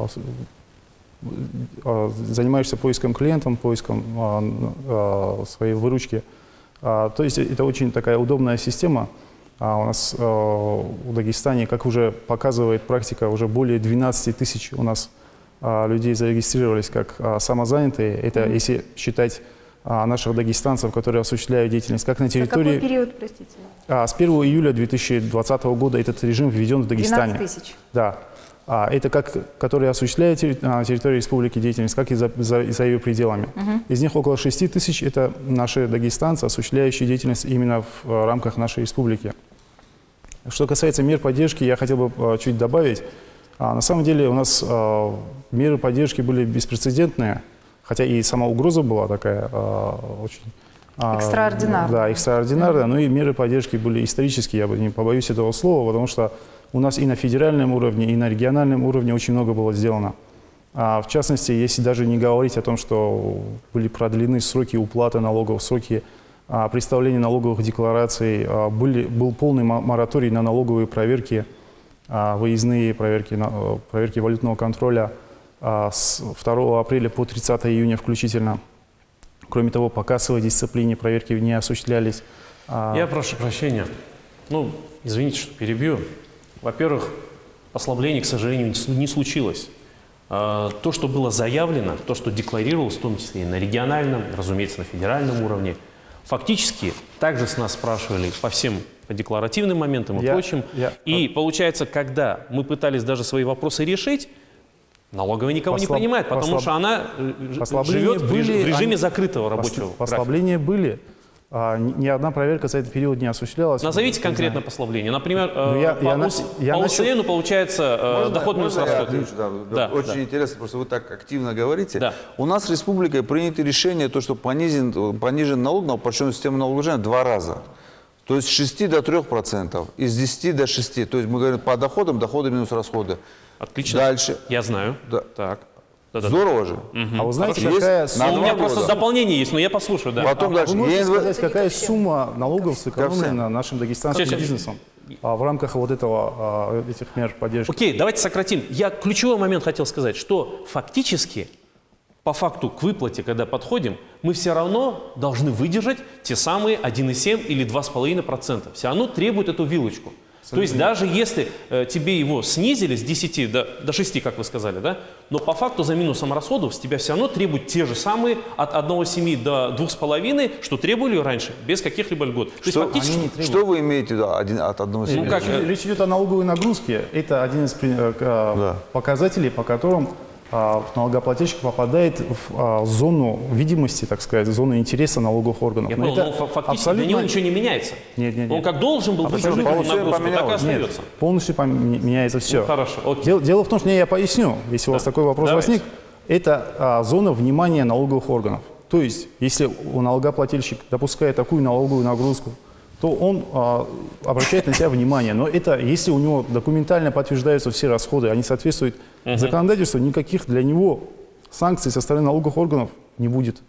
Speaker 10: занимаешься поиском клиентов, поиском своей выручки. То есть это очень такая удобная система. У нас в Дагестане, как уже показывает практика, уже более двенадцати тысяч у нас людей зарегистрировались как а, самозанятые. Это mm-hmm. если считать а, наших дагестанцев, которые осуществляют деятельность как на территории...
Speaker 1: За какой период, простите?
Speaker 10: А, с первого июля две тысячи двадцатого года этот режим введен в Дагестане.
Speaker 1: двенадцать тысяч?
Speaker 10: Да. А, это как, которые осуществляют на территории республики деятельность, как и за, за, за ее пределами. Mm-hmm. Из них около шести тысяч это наши дагестанцы, осуществляющие деятельность именно в, в рамках нашей республики. Что касается мер поддержки, я хотел бы а, чуть добавить. А, на самом деле у нас а, меры поддержки были беспрецедентные, хотя и сама угроза была такая а, очень... А,
Speaker 1: экстраординарная.
Speaker 10: Да, экстраординарная, но и меры поддержки были исторические, я бы не побоюсь этого слова, потому что у нас и на федеральном уровне, и на региональном уровне очень много было сделано. А, в частности, если даже не говорить о том, что были продлены сроки уплаты налогов, сроки а, представления налоговых деклараций, а, были, был полный мораторий на налоговые проверки, выездные проверки, проверки валютного контроля с второго апреля по тридцатое июня включительно. Кроме того, по кассовой дисциплине проверки не осуществлялись.
Speaker 2: Я прошу прощения. Ну, извините, что перебью. Во-первых, ослабление, к сожалению, не случилось. э, то, что было заявлено, то, что декларировалось, в том числе и на региональном, разумеется, на федеральном уровне, фактически также с нас спрашивали по всем по декларативным моментам и
Speaker 10: я,
Speaker 2: прочим. Я, и получается, когда мы пытались даже свои вопросы решить, налоговая никого Послаб... не принимает, потому послаб... что она живет в, реж... в режиме они... закрытого рабочего
Speaker 10: Посл... Послабления были. А, ни одна проверка за этот период не осуществлялась.
Speaker 2: Назовите конкретно послабление. Например,
Speaker 10: ну, я,
Speaker 2: по,
Speaker 10: я,
Speaker 2: УС...
Speaker 10: я
Speaker 2: по
Speaker 10: начал...
Speaker 2: УСНу получается
Speaker 4: можно,
Speaker 2: доход минус расход.
Speaker 4: Да, да, да. Очень да. интересно, просто вы так активно говорите.
Speaker 2: Да.
Speaker 4: У нас в республике принято решение, то, что понизен, понижен налог на упрощенную систему налогообложения два раза. То есть с шести до трёх процентов, из десяти до шести. То есть мы говорим по доходам, доходы минус расходы.
Speaker 2: Отлично.
Speaker 4: Дальше.
Speaker 2: Я знаю.
Speaker 4: Да.
Speaker 2: Так.
Speaker 4: Да, Здорово да. же.
Speaker 10: Угу. А вы знаете,
Speaker 4: Хорошо.
Speaker 10: какая
Speaker 4: Есть?
Speaker 10: сумма...
Speaker 2: У меня просто
Speaker 4: года.
Speaker 2: дополнение есть, но я послушаю. Да.
Speaker 4: Потом
Speaker 10: а
Speaker 4: дальше.
Speaker 10: Вы можете
Speaker 4: ЕНВ...
Speaker 10: сказать, какая сумма налогов сэкономлена нашим дагестанским
Speaker 2: Сейчас,
Speaker 10: бизнесом а, в рамках вот этого, а, этих мер поддержки?
Speaker 2: Окей, давайте сократим. Я ключевой момент хотел сказать, что фактически, по факту к выплате, когда подходим, мы все равно должны выдержать те самые один и семь или два с половиной процента. Все равно требует эту вилочку. То есть даже если э, тебе его снизили с десяти до, до шести, как вы сказали, да, но по факту за минусом расходов с тебя все равно требуют те же самые от одного целых семи до двух с половиной, что требовали раньше, без каких-либо льгот. То
Speaker 4: что,
Speaker 2: есть, фактически...
Speaker 4: что вы имеете да, один, от одного целых семи?
Speaker 2: Ну, как,
Speaker 10: речь, речь идет о налоговой нагрузке. Это один из э, да. показателей, по которым а, налогоплательщик попадает в а, зону видимости, так сказать, в зону интереса налоговых органов.
Speaker 2: Я понял, но фактически абсолютно... для него ничего не меняется.
Speaker 10: Нет, нет, нет.
Speaker 2: Он как должен был выдержать нагрузку, так и остается.
Speaker 10: Нет, полностью меняется все.
Speaker 2: Ну, хорошо,
Speaker 10: дело, дело в том, что я поясню, если да. у вас такой вопрос Давайте. возник, это а, зона внимания налоговых органов. То есть, если у налогоплательщик допускает такую налоговую нагрузку, то он а, обращает на себя внимание. Но это, если у него документально подтверждаются все расходы, они соответствуют uh-huh. законодательству, никаких для него санкций со стороны налоговых органов не будет.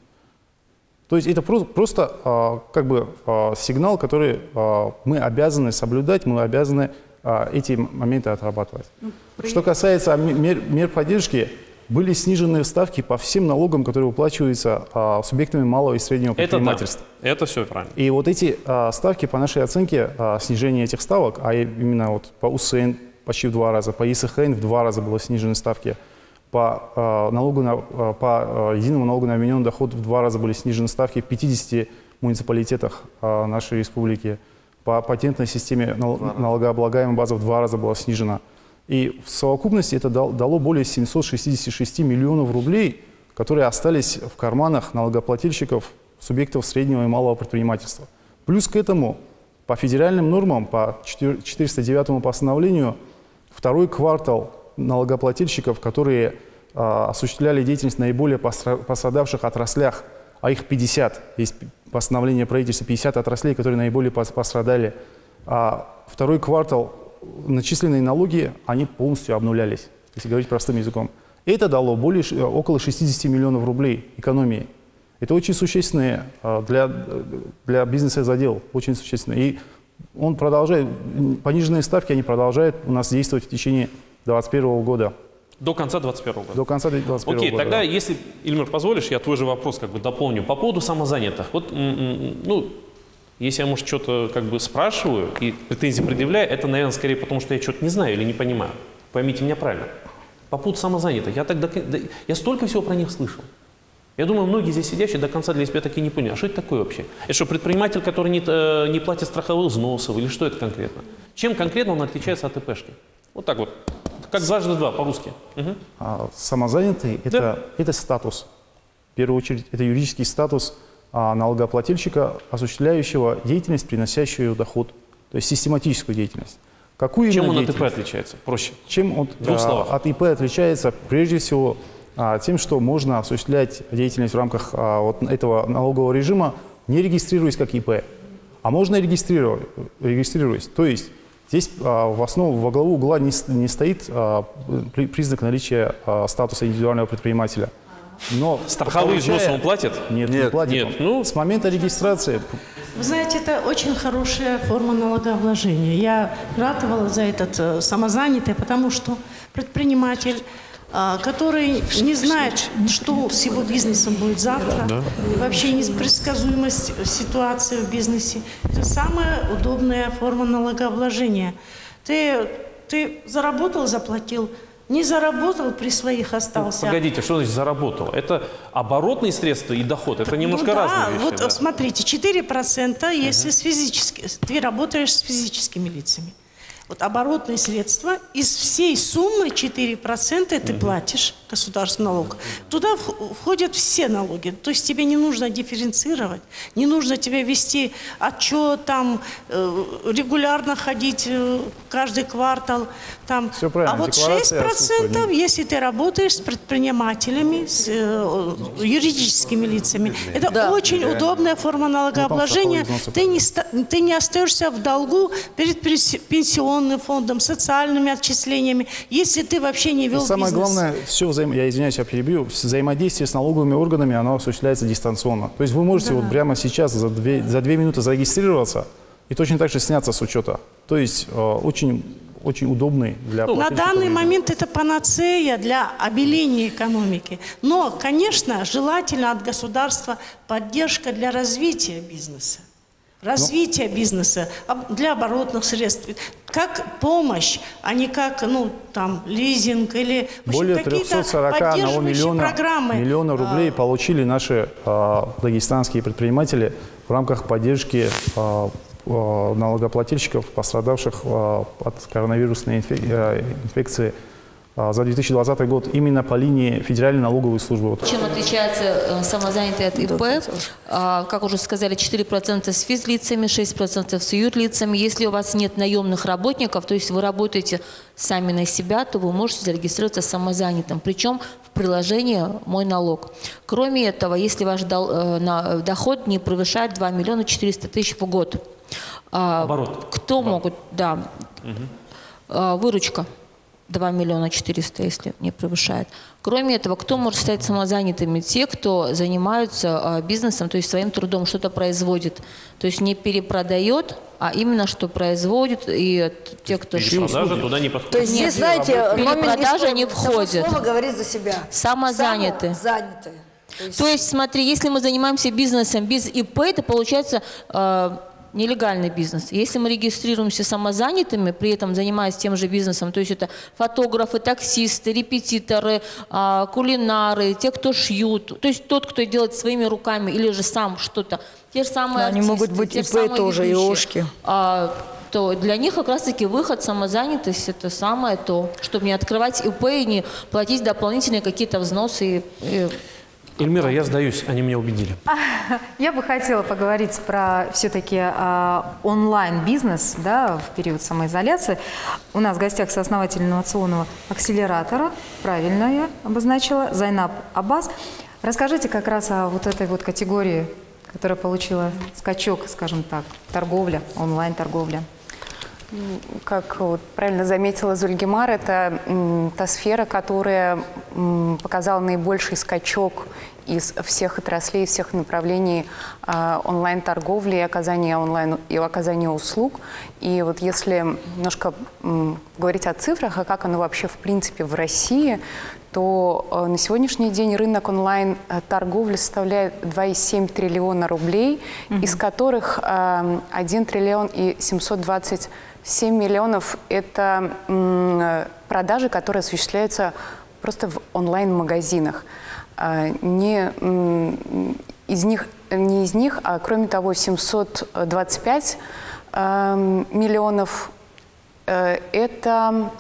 Speaker 10: То есть это просто, просто а, как бы а, сигнал, который а, мы обязаны соблюдать, мы обязаны а, эти моменты отрабатывать. Ну, при... Что касается мер, мер поддержки, были снижены ставки по всем налогам, которые выплачиваются а, субъектами малого и среднего предпринимательства.
Speaker 2: Это, да. Это все правильно.
Speaker 10: И вот эти а, ставки, по нашей оценке, а, снижение этих ставок, а именно вот по УСН почти в два раза, по ИСХН в два раза было снижены ставки, по, а, налогу на, а, по а, единому налогу на объединенный доход в два раза были снижены ставки в пятидесяти муниципалитетах а, нашей республики, по патентной системе нал, налогооблагаемой базы в два раза была снижена. И в совокупности это дало более семисот шестидесяти шести миллионов рублей, которые остались в карманах налогоплательщиков, субъектов среднего и малого предпринимательства. Плюс к этому, по федеральным нормам, по четыреста девятому постановлению, второй квартал налогоплательщиков, которые а, осуществляли деятельность в наиболее пострадавших отраслях, а их пятьдесят, есть постановление правительства, пятьдесят отраслей, которые наиболее пострадали, а второй квартал начисленные налоги, они полностью обнулялись, если говорить простым языком. Это дало более, около шестидесяти миллионов рублей экономии. Это очень существенное для, для бизнеса задел, очень существенно. И он продолжает, пониженные ставки, они продолжают у нас действовать в течение двадцать первого года.
Speaker 2: До конца двадцать первого года.
Speaker 10: До конца двадцать первого
Speaker 2: Окей,
Speaker 10: года.
Speaker 2: тогда,
Speaker 10: да.
Speaker 2: если, Ильмир, позволишь, я твой же вопрос как бы дополню. По поводу самозанятых. Вот, ну, если я, может, что-то как бы спрашиваю и претензии предъявляю, это, наверное, скорее потому, что я что-то не знаю или не понимаю. Поймите меня правильно. По поводу самозанятых. Я, так, я столько всего про них слышал. Я думаю, многие здесь сидящие до конца для себя так и не поняли. А что это такое вообще? Это что, предприниматель, который не, не платит страховых взносов, или что это конкретно? Чем конкретно он отличается от ИПшки? Вот так вот. Как дважды два по-русски. Угу.
Speaker 10: А, самозанятый это, да. это статус. В первую очередь, это юридический статус а, налогоплательщика, осуществляющего деятельность, приносящую доход. То есть систематическую деятельность. Какую
Speaker 2: Чем он от ИП отличается? Проще.
Speaker 10: Чем он а, от ИП отличается? Прежде всего, а, тем, что можно осуществлять деятельность в рамках а, вот этого налогового режима, не регистрируясь как ИП. А можно регистрировать, регистрируясь. То есть здесь а, в основу, во главу угла не, не стоит а, при, признак наличия а, статуса индивидуального предпринимателя. Но
Speaker 2: страховые взносы он платит?
Speaker 10: Нет,
Speaker 2: нет,
Speaker 10: не платит.
Speaker 2: Нет. Ну,
Speaker 10: с момента регистрации.
Speaker 6: Вы знаете, это очень хорошая форма налогообложения. Я ратовала за этот э, самозанятый, потому что предприниматель, э, который не знает, что с его бизнесом будет завтра, да. вообще непредсказуемость ситуации в бизнесе, это самая удобная форма налогообложения. Ты, ты заработал, заплатил. Не заработал, при своих остался.
Speaker 2: Погодите, что значит заработал? Это оборотные средства и доход, это немножко
Speaker 6: ну, да,
Speaker 2: разные вещи.
Speaker 6: Вот
Speaker 2: да.
Speaker 6: смотрите, четыре процента, если uh-huh. с физически, ты работаешь с физическими лицами. Вот оборотные средства, из всей суммы четыре процента ты платишь государственный налог. Туда входят все налоги. То есть тебе не нужно дифференцировать, не нужно тебе вести отчет, там, регулярно ходить каждый квартал. Там.
Speaker 10: Все правильно.
Speaker 6: А вот шесть процентов, если ты работаешь с предпринимателями, с э, юридическими лицами, это да. очень да. удобная форма налогообложения. Ты не, ты не остаешься в долгу перед пенсионным фондом, социальными отчислениями, если ты вообще не вел
Speaker 10: Самое
Speaker 6: бизнес.
Speaker 10: Самое главное, все взаим... я извиняюсь, я перебью, взаимодействие с налоговыми органами, оно осуществляется дистанционно. То есть вы можете да. вот прямо сейчас за две, за две минуты зарегистрироваться и точно так же сняться с учета. То есть э, очень, очень удобный для
Speaker 6: ну, На данный момент это панацея для обеления экономики. Но, конечно, желательно от государства поддержка для развития бизнеса. Развитие ну, бизнеса для оборотных средств, как помощь, а не как, ну, там, лизинг или
Speaker 10: более трёхсот сорока одного миллиона, миллиона рублей а, получили наши а, дагестанские предприниматели в рамках поддержки а, а, налогоплательщиков, пострадавших а, от коронавирусной инфекции за две тысячи двадцатый год именно по линии Федеральной налоговой службы.
Speaker 8: Чем отличается самозанятый от ИП? Как уже сказали, четыре процента с физлицами, шесть процентов с юрлицами. Если у вас нет наемных работников, то есть вы работаете сами на себя, то вы можете зарегистрироваться самозанятым. Причем в приложении «Мой налог». Кроме этого, если ваш доход не превышает два миллиона четыреста тысяч в год.
Speaker 2: Оборот.
Speaker 8: Кто могут, да, угу. выручка. два миллиона четыреста, если не превышает. Кроме этого, кто может стать самозанятыми? Те, кто занимаются бизнесом, то есть своим трудом что-то производит. То есть не перепродает, а именно что производит. И те, кто...
Speaker 2: Перепродажа туда не подходит.
Speaker 7: То есть здесь, знаете,
Speaker 8: перепродажа не входит.
Speaker 7: Слово говорит за себя.
Speaker 8: Самозанятые.
Speaker 7: Самозанятые.
Speaker 8: То есть... то есть, смотри, если мы занимаемся бизнесом без ИП, это получается... Э, нелегальный бизнес. Если мы регистрируемся самозанятыми, при этом занимаясь тем же бизнесом, то есть это фотографы, таксисты, репетиторы, кулинары, те, кто шьют, то есть тот, кто делает своими руками или же сам что-то, те же самые
Speaker 7: артисты,
Speaker 8: они
Speaker 7: могут быть ИП тоже, и ошки.
Speaker 8: То для них как раз-таки выход, самозанятость – это самое то, чтобы не открывать ИП и не платить дополнительные какие-то взносы. И,
Speaker 2: Эльмира, я сдаюсь, они меня убедили.
Speaker 1: Я бы хотела поговорить про все-таки э, онлайн-бизнес, да, в период самоизоляции. У нас в гостях сооснователь инновационного акселератора, правильно я обозначила, Зайнаб Аббас. Расскажите как раз о вот этой вот категории, которая получила скачок, скажем так, торговля, онлайн-торговля.
Speaker 11: Как вот правильно заметила Зульгимар, это м, та сфера, которая м, показала наибольший скачок из всех отраслей, всех направлений э, онлайн-торговли и оказания, онлайн, и оказания услуг. И вот если немножко м, говорить о цифрах, а как оно вообще в принципе в России, то э, на сегодняшний день рынок онлайн-торговли составляет два и семь триллиона рублей, mm-hmm. из которых э, один триллион и семьсот двадцать семь миллионов – это м, продажи, которые осуществляются просто в онлайн-магазинах. А, не, м, из них, не из них, а кроме того, семьсот двадцать пять э, миллионов э, – это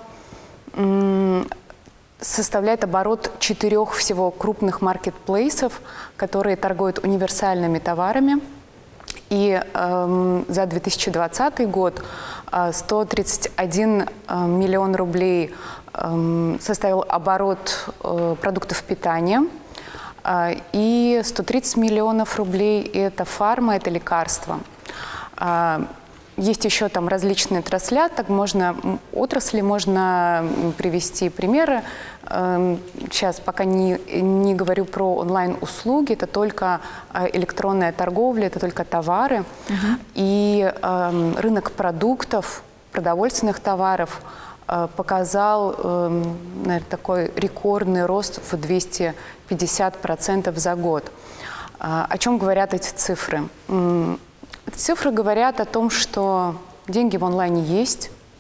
Speaker 11: м, составляет оборот четырех всего крупных маркетплейсов, которые торгуют универсальными товарами. И э, за две тысячи двадцатый год э, сто тридцать один э, миллион рублей э, составил оборот э, продуктов питания, э, и сто тридцать миллионов рублей – это фарма, это лекарства. Э, Есть еще там различные отрасли, так можно, отрасли можно привести примеры. Сейчас пока не, не говорю про онлайн-услуги, это только электронная торговля, это только товары. Uh-huh. И э, рынок продуктов, продовольственных товаров э, показал, э, наверное, такой рекордный рост в двести пятьдесят процентов за год. Э, о чем говорят эти цифры? Цифры говорят о том, что деньги в онлайне есть,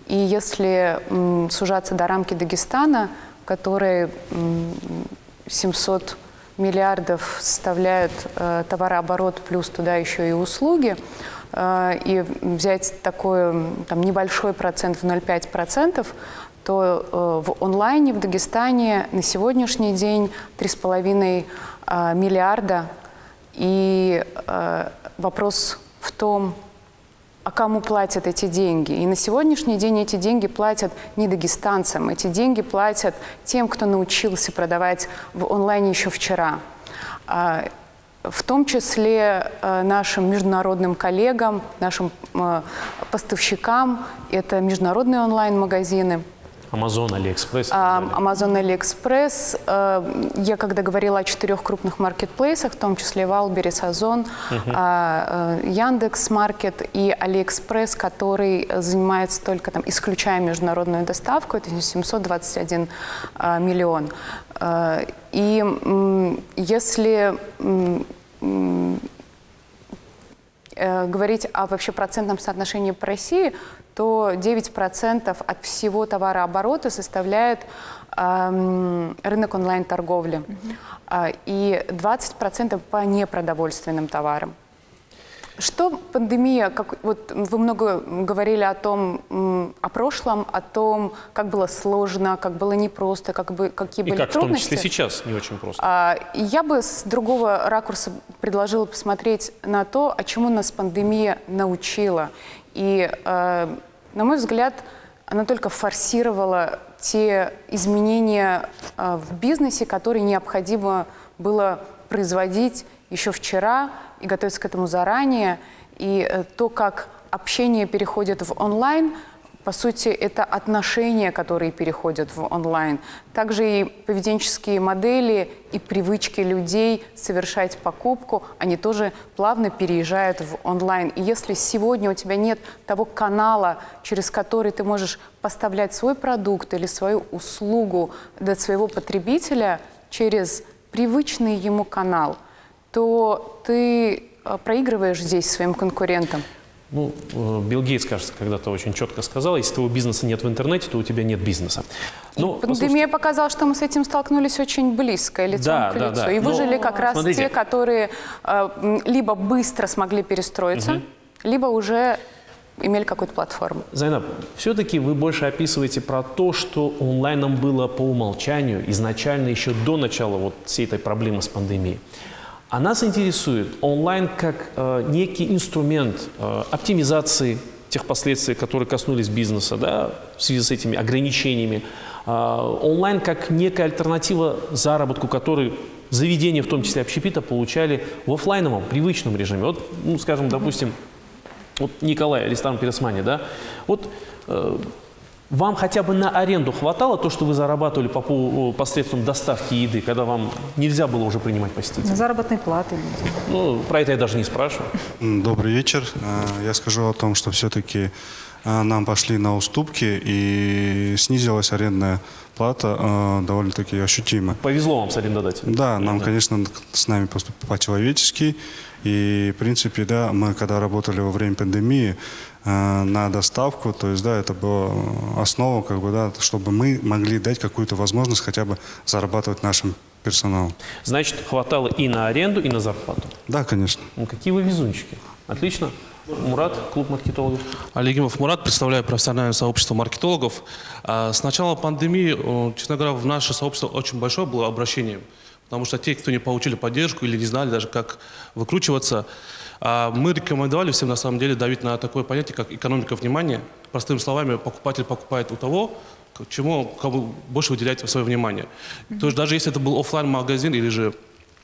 Speaker 11: И если м, сужаться до рамки Дагестана, который м, семьсот миллиардов составляют э, товарооборот, плюс туда еще и услуги, э, и взять такой там, небольшой процент в ноль целых пять десятых процента, то э, в онлайне в Дагестане на сегодняшний день три с половиной э, миллиарда. И э, вопрос в том, а кому платят эти деньги. И на сегодняшний день эти деньги платят не дагестанцам, эти деньги платят тем, кто научился продавать в онлайне еще вчера. А, в том числе э, нашим международным коллегам, нашим э, поставщикам, это международные онлайн-магазины.
Speaker 2: Амазон, Алиэкспресс.
Speaker 11: Амазон, Алиэкспресс. Я когда говорила о четырех крупных маркетплейсах, в том числе Валберес, Озон, Яндекс.Маркет и Алиэкспресс, который занимается только, там, исключая международную доставку, это семьсот двадцать один миллион. И если говорить о вообще процентном соотношении по России, то девять процентов от всего товарооборота составляет э, рынок онлайн-торговли, э, и двадцать процентов по непродовольственным товарам. Что пандемия, как, вот вы много говорили о том, о прошлом, о том, как было сложно, как было непросто, как бы, какие
Speaker 2: и
Speaker 11: были
Speaker 2: как
Speaker 11: трудности.
Speaker 2: в том числе сейчас не очень просто.
Speaker 11: А, я бы с другого ракурса предложила посмотреть на то, о чему нас пандемия научила. И, э, на мой взгляд, она только форсировала те изменения э, в бизнесе, которые необходимо было производить еще вчера и готовиться к этому заранее. И э, то, как общение переходит в онлайн, по сути, это отношения, которые переходят в онлайн. Также и поведенческие модели и привычки людей совершать покупку, они тоже плавно переезжают в онлайн. И если сегодня у тебя нет того канала, через который ты можешь поставлять свой продукт или свою услугу до своего потребителя через привычный ему канал, то ты проигрываешь здесь своим конкурентам.
Speaker 2: Ну, Билл Гейтс, кажется, когда-то очень четко сказал, если твоего бизнеса нет в интернете, то у тебя нет бизнеса. Но,
Speaker 11: пандемия показала, что мы с этим столкнулись очень близко, лицом
Speaker 2: да,
Speaker 11: к лицу.
Speaker 2: Да, да.
Speaker 11: И выжили
Speaker 2: Но,
Speaker 11: как раз
Speaker 2: смотрите.
Speaker 11: те, которые э, либо быстро смогли перестроиться, угу. либо уже имели какую-то платформу.
Speaker 2: Зайнаб, все-таки вы больше описываете про то, что онлайном было по умолчанию, изначально еще до начала вот всей этой проблемы с пандемией. А нас интересует онлайн как э, некий инструмент э, оптимизации тех последствий, которые коснулись бизнеса, да, в связи с этими ограничениями. Э, онлайн как некая альтернатива заработку, который заведения, в том числе общепита, получали в офлайновом, привычном режиме. Вот, ну, скажем, допустим, вот Николай, ресторан Пиросмани, да, вот э, вам хотя бы на аренду хватало то, что вы зарабатывали по, по, посредством доставки еды, когда вам нельзя было уже принимать посетителей?
Speaker 1: Заработной платы.
Speaker 2: Ну, про это я даже не спрашиваю.
Speaker 12: Добрый вечер. Я скажу о том, что все-таки нам пошли на уступки и снизилась арендная плата довольно-таки ощутимо.
Speaker 2: Повезло вам с арендодателем?
Speaker 12: Да, нам, mm-hmm. конечно, с нами поступили по-человечески. И, в принципе, да, мы когда работали во время пандемии э, на доставку, то есть, да, это была основа, как бы, да, чтобы мы могли дать какую-то возможность хотя бы зарабатывать нашим персоналом.
Speaker 2: Значит, хватало и на аренду, и на зарплату?
Speaker 12: Да, конечно.
Speaker 2: Ну, какие вы везунчики. Отлично. Мурат, клуб маркетологов.
Speaker 13: Алигимов Мурат, представляю профессиональное сообщество маркетологов. С начала пандемии, честно говоря, в наше сообщество очень большое было обращение. Потому что те, кто не получили поддержку или не знали даже, как выкручиваться, мы рекомендовали всем на самом деле давить на такое понятие, как экономика внимания. Простыми словами, покупатель покупает у того, чему кому больше выделять свое внимание. Mm-hmm. То есть даже если это был офлайн-магазин или же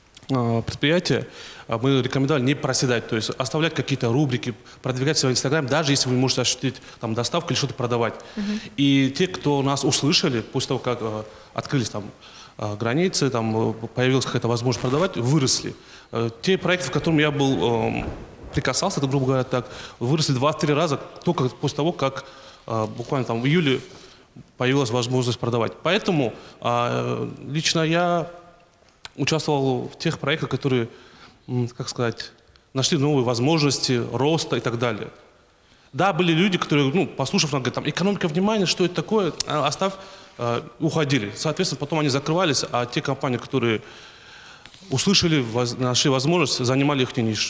Speaker 13: э, предприятие, мы рекомендовали не проседать, то есть оставлять какие-то рубрики, продвигать свой Инстаграм, даже если вы не можете осуществить там доставку или что-то продавать. Mm-hmm. И те, кто нас услышали, после того, как э, открылись там границы, там появилась какая-то возможность продавать, выросли. Те проекты, в которых я был, э, прикасался, это, грубо говоря, так, выросли два-три раза только после того, как э, буквально там в июле появилась возможность продавать. Поэтому э, лично я участвовал в тех проектах, которые, как сказать, нашли новые возможности роста и так далее. Да, были люди, которые, ну, послушав, нам говорят, там, экономика внимания, что это такое, оставь, э, уходили. Соответственно, потом они закрывались, а те компании, которые услышали, воз, нашли возможность, занимали их ниш.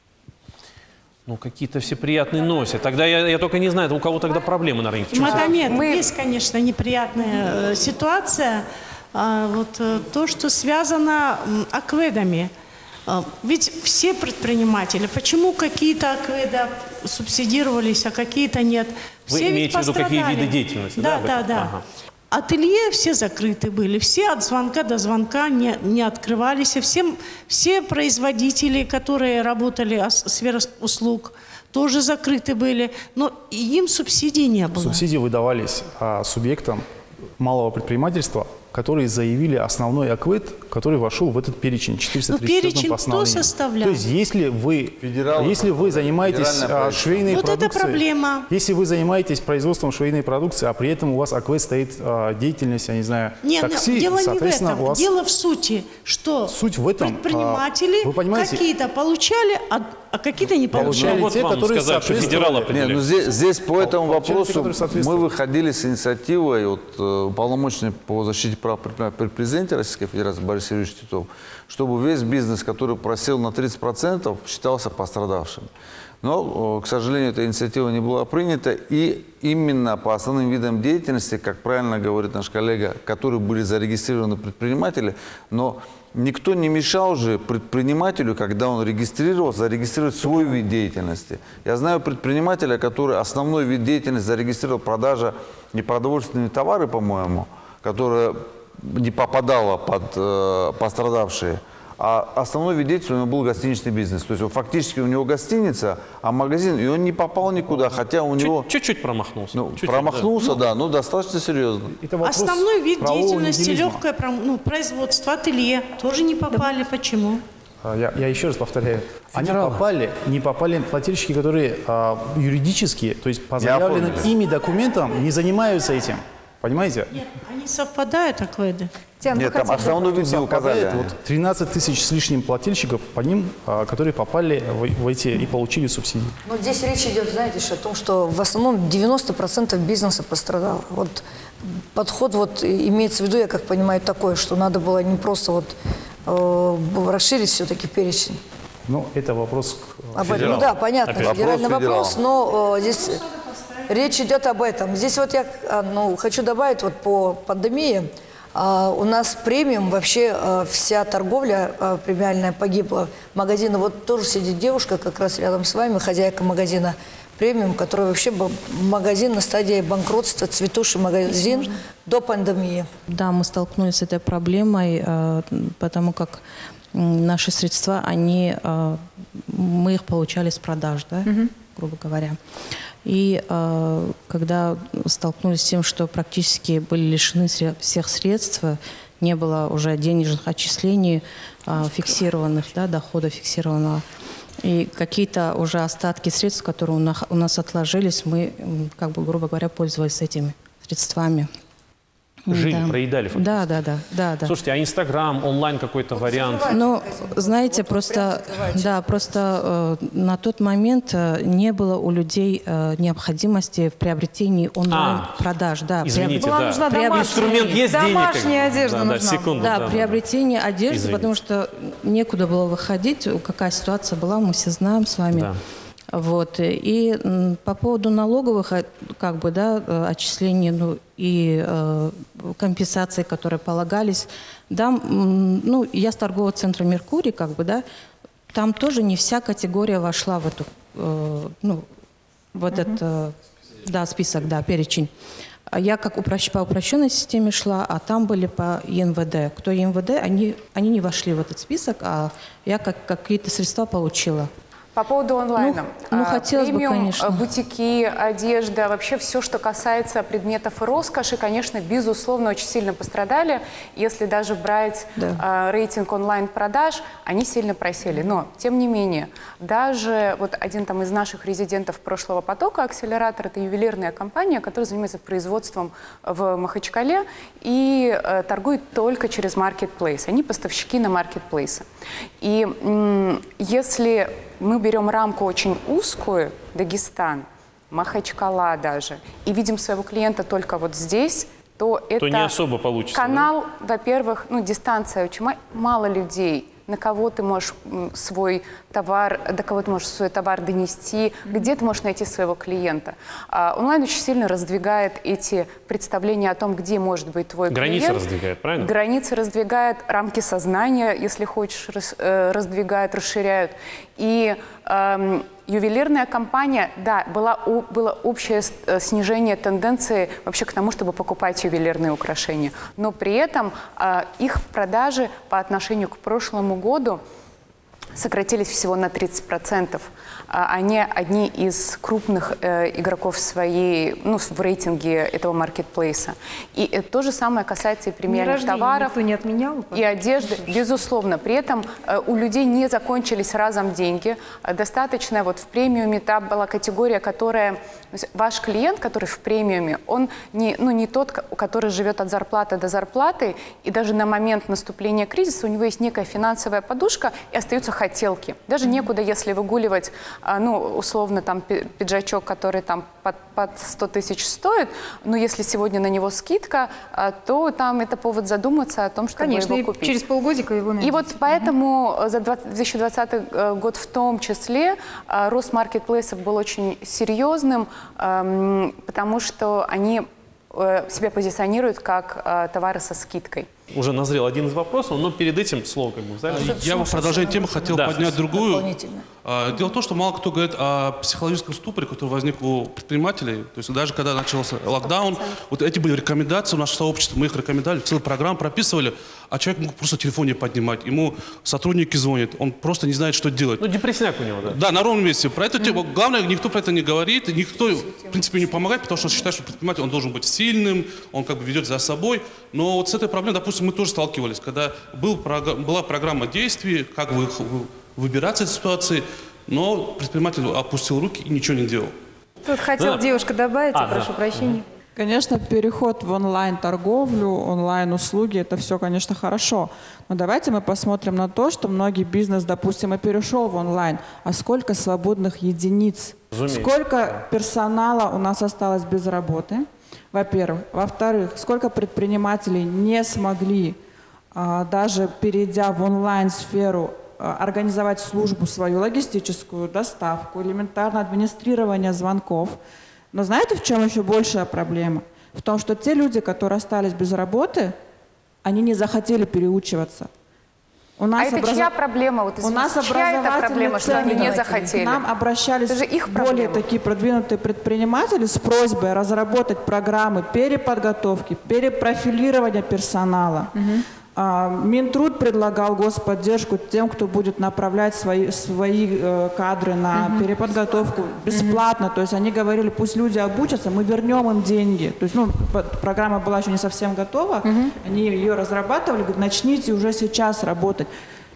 Speaker 2: Ну, какие-то все приятные носят. Тогда я, я только не знаю, у кого тогда проблемы на рынке.
Speaker 6: Магомед, Мы... есть, конечно, неприятная э, ситуация. А, вот э, то, что связано с акведами. А, ведь все предприниматели, почему какие-то акведы субсидировались, а какие-то нет?
Speaker 2: Вы
Speaker 6: Все
Speaker 2: имеете в виду, какие виды деятельности?
Speaker 6: Да, да, да. да. Ага. Ателье все закрыты были, все от звонка до звонка не, не открывались. И всем, все производители, которые работали в сфере услуг, тоже закрыты были, но им субсидий не было.
Speaker 10: Субсидии выдавались а, субъектам малого предпринимательства, которые заявили основной аквэд, который вошел в этот перечень четыреста тридцать четыре постановления.
Speaker 6: Перечень кто составлял?
Speaker 10: То есть, если вы, если вы занимаетесь а, швейной
Speaker 6: вот
Speaker 10: продукцией,
Speaker 6: это проблема.
Speaker 10: Если вы занимаетесь производством швейной продукции, а при этом у вас аквэд стоит а, деятельность, я не знаю,
Speaker 6: Нет,
Speaker 10: такси,
Speaker 6: дело не в
Speaker 10: соответственно,
Speaker 6: этом.
Speaker 10: у вас...
Speaker 6: Дело в сути, что
Speaker 10: Суть в этом,
Speaker 6: предприниматели
Speaker 10: а, вы понимаете,
Speaker 6: какие-то получали, а, а какие-то не получали.
Speaker 10: Ну, вот те, которые
Speaker 2: сказать, что федералы
Speaker 4: Нет, ну здесь, здесь по этому вопросу мы выходили с инициативой от уполномоченного по защите прав предпринимателей Российской Федерации Борис Юрьевич Титов, чтобы весь бизнес, который просел на тридцать процентов, считался пострадавшим. Но, к сожалению, эта инициатива не была принята, и именно по основным видам деятельности, как правильно говорит наш коллега, которые были зарегистрированы предприниматели, но никто не мешал же предпринимателю, когда он регистрировался, зарегистрировать свой вид деятельности. Я знаю предпринимателя, который основной вид деятельности зарегистрировал продажа непродовольственные товары, по-моему, которая не попадала под э, пострадавшие. А основной вид деятельности у него был гостиничный бизнес. То есть он, фактически у него гостиница, а магазин, и он не попал никуда, хотя у него...
Speaker 2: Чуть-чуть промахнулся.
Speaker 4: Ну,
Speaker 2: Чуть-чуть,
Speaker 4: промахнулся,
Speaker 2: да.
Speaker 4: да, ну достаточно серьезно.
Speaker 6: Основной вид деятельности, легкое ну, производство, ателье, тоже не попали. Да. Почему?
Speaker 10: Я, я еще раз повторяю. Они попали, не попали плательщики, которые а, юридически, то есть по заявленным ими документам не занимаются этим. Понимаете?
Speaker 6: Нет, они совпадают, акведы.
Speaker 4: Нет, там основной вид не указали.
Speaker 10: Вот тринадцать тысяч с лишним плательщиков по ним, а, которые попали в, в эти и получили субсидии.
Speaker 7: Но здесь речь идет, знаете, о том, что в основном девяносто процентов бизнеса пострадало. Вот подход вот имеется в виду, я как понимаю, такой, что надо было не просто вот э, расширить все-таки перечень.
Speaker 10: Ну, это вопрос к
Speaker 7: федералу. Ну да, понятно,
Speaker 10: Опять.
Speaker 7: федеральный вопрос,
Speaker 10: вопрос,
Speaker 7: но э, здесь речь идет об этом. Здесь вот я ну, хочу добавить вот по пандемии. Uh, у нас премиум, вообще uh, вся торговля uh, премиальная погибла. Магазины, вот тоже сидит девушка как раз рядом с вами, хозяйка магазина премиум, который вообще был магазин на стадии банкротства, цветущий магазин до пандемии.
Speaker 14: Да, мы столкнулись с этой проблемой, uh, потому как наши средства, они, uh, мы их получали с продаж, да, mm-hmm. грубо говоря. И э, когда столкнулись с тем, что практически были лишены всех средств, не было уже денежных отчислений э, фиксированных, да, дохода фиксированного, и какие-то уже остатки средств, которые у нас, у нас отложились, мы, как бы, грубо говоря, пользовались этими средствами.
Speaker 2: Жили,
Speaker 14: да.
Speaker 2: проедали фактически.
Speaker 14: Да, да, да, да, да.
Speaker 2: Слушайте, а Инстаграм, онлайн какой-то вариант?
Speaker 14: Ну, знаете, вот просто, да, просто э, на тот момент э, не было у людей э, необходимости в приобретении онлайн-продаж. А, да,
Speaker 2: извините,
Speaker 14: приоб...
Speaker 2: да.
Speaker 14: Нужна домашняя...
Speaker 2: Инструмент есть,
Speaker 1: домашняя
Speaker 2: денег.
Speaker 1: одежда
Speaker 2: да,
Speaker 1: нужна.
Speaker 2: Да, секунду,
Speaker 14: да,
Speaker 2: да,
Speaker 14: приобретение
Speaker 2: да.
Speaker 14: одежды,
Speaker 2: Извините.
Speaker 14: потому что некуда было выходить. Какая ситуация была, мы все знаем с вами.
Speaker 2: Да.
Speaker 14: Вот. И по поводу налоговых как бы, да, отчислений ну, и э, компенсаций, которые полагались, да, ну, я с торгового центра «Меркурий», как бы, да, там тоже не вся категория вошла в эту, э, ну, вот uh-huh. этот, э, да, список, да, перечень. Я как упрощ, по упрощенной системе шла, а там были по ЕНВД. Кто ЕНВД, они, они не вошли в этот список, а я как, какие-то средства получила.
Speaker 11: По поводу онлайна.
Speaker 14: Ну, ну хотелось
Speaker 11: Премиум,
Speaker 14: бы, конечно.
Speaker 11: бутики, одежда, вообще все, что касается предметов и роскоши, конечно, безусловно, очень сильно пострадали. Если даже брать да. а, рейтинг онлайн-продаж, они сильно просели. Но, тем не менее, даже вот один там из наших резидентов прошлого потока, акселератор, это ювелирная компания, которая занимается производством в Махачкале и а, торгует только через маркетплейс. Они поставщики на маркетплейсы. И м- если мы берем рамку очень узкую, Дагестан, Махачкала даже, и видим своего клиента только вот здесь, то,
Speaker 2: то
Speaker 11: это
Speaker 2: не особо получится.
Speaker 11: канал,
Speaker 2: Да?
Speaker 11: во-первых, ну, дистанция очень мало людей. На кого ты можешь свой товар, до кого ты можешь свой товар донести, mm-hmm. где ты можешь найти своего клиента. А, онлайн очень сильно раздвигает эти представления о том, где может быть твой
Speaker 2: Границы
Speaker 11: клиент.
Speaker 2: Границы раздвигает, правильно?
Speaker 11: Границы раздвигает, рамки сознания, если хочешь, раз, э, раздвигают, расширяют. И э, ювелирная компания, да, была, у, было общее снижение тенденции вообще к тому, чтобы покупать ювелирные украшения. Но при этом э, их продажи по отношению к прошлому году сократились всего на тридцать процентов. Они одни из крупных э, игроков в своей, ну, в рейтинге этого маркетплейса. И это то же самое касается и премиальных товаров,
Speaker 1: никто не отменял,
Speaker 11: и одежды, безусловно. При этом э, у людей не закончились разом деньги. Достаточно вот в премиуме там была категория, которая... То есть ваш клиент, который в премиуме, он не, ну, не тот, который живет от зарплаты до зарплаты, и даже на момент наступления кризиса у него есть некая финансовая подушка, и остаются хотелки. Даже некуда, если выгуливать, ну, условно, там, пиджачок, который там под, под сто тысяч стоит, но если сегодня на него скидка, то там это повод задуматься о том, чтобы
Speaker 1: Конечно,
Speaker 11: его купить.
Speaker 1: Через полгодика его найдете.
Speaker 11: И вот поэтому за две тысячи двадцатый год в том числе рост маркетплейсов был очень серьезным, потому что они себя позиционируют как товары со скидкой.
Speaker 2: Уже назрел один из вопросов, но перед этим слово как бы взяли.
Speaker 13: Я в продолжение темы хотел
Speaker 2: да.
Speaker 13: поднять другую. Дело в том, что мало кто говорит о психологическом ступоре, который возник у предпринимателей. То есть даже когда начался локдаун, вот эти были рекомендации в наше сообщество, мы их рекомендовали, целую программу прописывали, а человек мог просто телефон не поднимать. Ему сотрудники звонят, он просто не знает, что делать.
Speaker 2: Ну, депрессняк у него, да?
Speaker 13: Да, на ровном месте. Про эту тему, главное, никто про это не говорит, никто, в принципе, не помогает, потому что считает, что предприниматель, он должен быть сильным, он как бы ведет за собой. Но вот с этой проблемой, допустим, мы тоже сталкивались, когда был, была программа действий, как вы, выбираться из ситуации, но предприниматель опустил руки и ничего не делал.
Speaker 1: Тут хотела
Speaker 2: да.
Speaker 1: девушка добавить,
Speaker 2: а,
Speaker 1: прошу
Speaker 2: да.
Speaker 1: прощения.
Speaker 9: Конечно, переход в онлайн-торговлю, онлайн-услуги – это все, конечно, хорошо. Но давайте мы посмотрим на то, что многие бизнес, допустим, и перешел в онлайн. А сколько свободных единиц?
Speaker 2: Разумеется.
Speaker 9: Сколько персонала у нас осталось без работы? Во-первых. Во-вторых, сколько предпринимателей не смогли, а, даже перейдя в онлайн-сферу, а, организовать службу свою, логистическую, доставку, элементарное администрирование звонков. Но знаете, в чем еще большая проблема? В том, что те люди, которые остались без работы, они не захотели переучиваться. У нас
Speaker 11: а это
Speaker 9: образ...
Speaker 11: чья проблема? Вот,
Speaker 9: у нас
Speaker 11: чья это проблема, что они не захотели?
Speaker 9: К нам обращались
Speaker 11: это же их
Speaker 9: более такие продвинутые предприниматели с просьбой разработать программы переподготовки, перепрофилирования персонала. Угу. А, Минтруд предлагал господдержку тем, кто будет направлять свои, свои э, кадры на угу. переподготовку бесплатно. Угу. То есть они говорили, пусть люди обучатся, мы вернем им деньги. То есть, ну, программа была еще не совсем готова, угу. они ее разрабатывали, говорят, начните уже сейчас работать.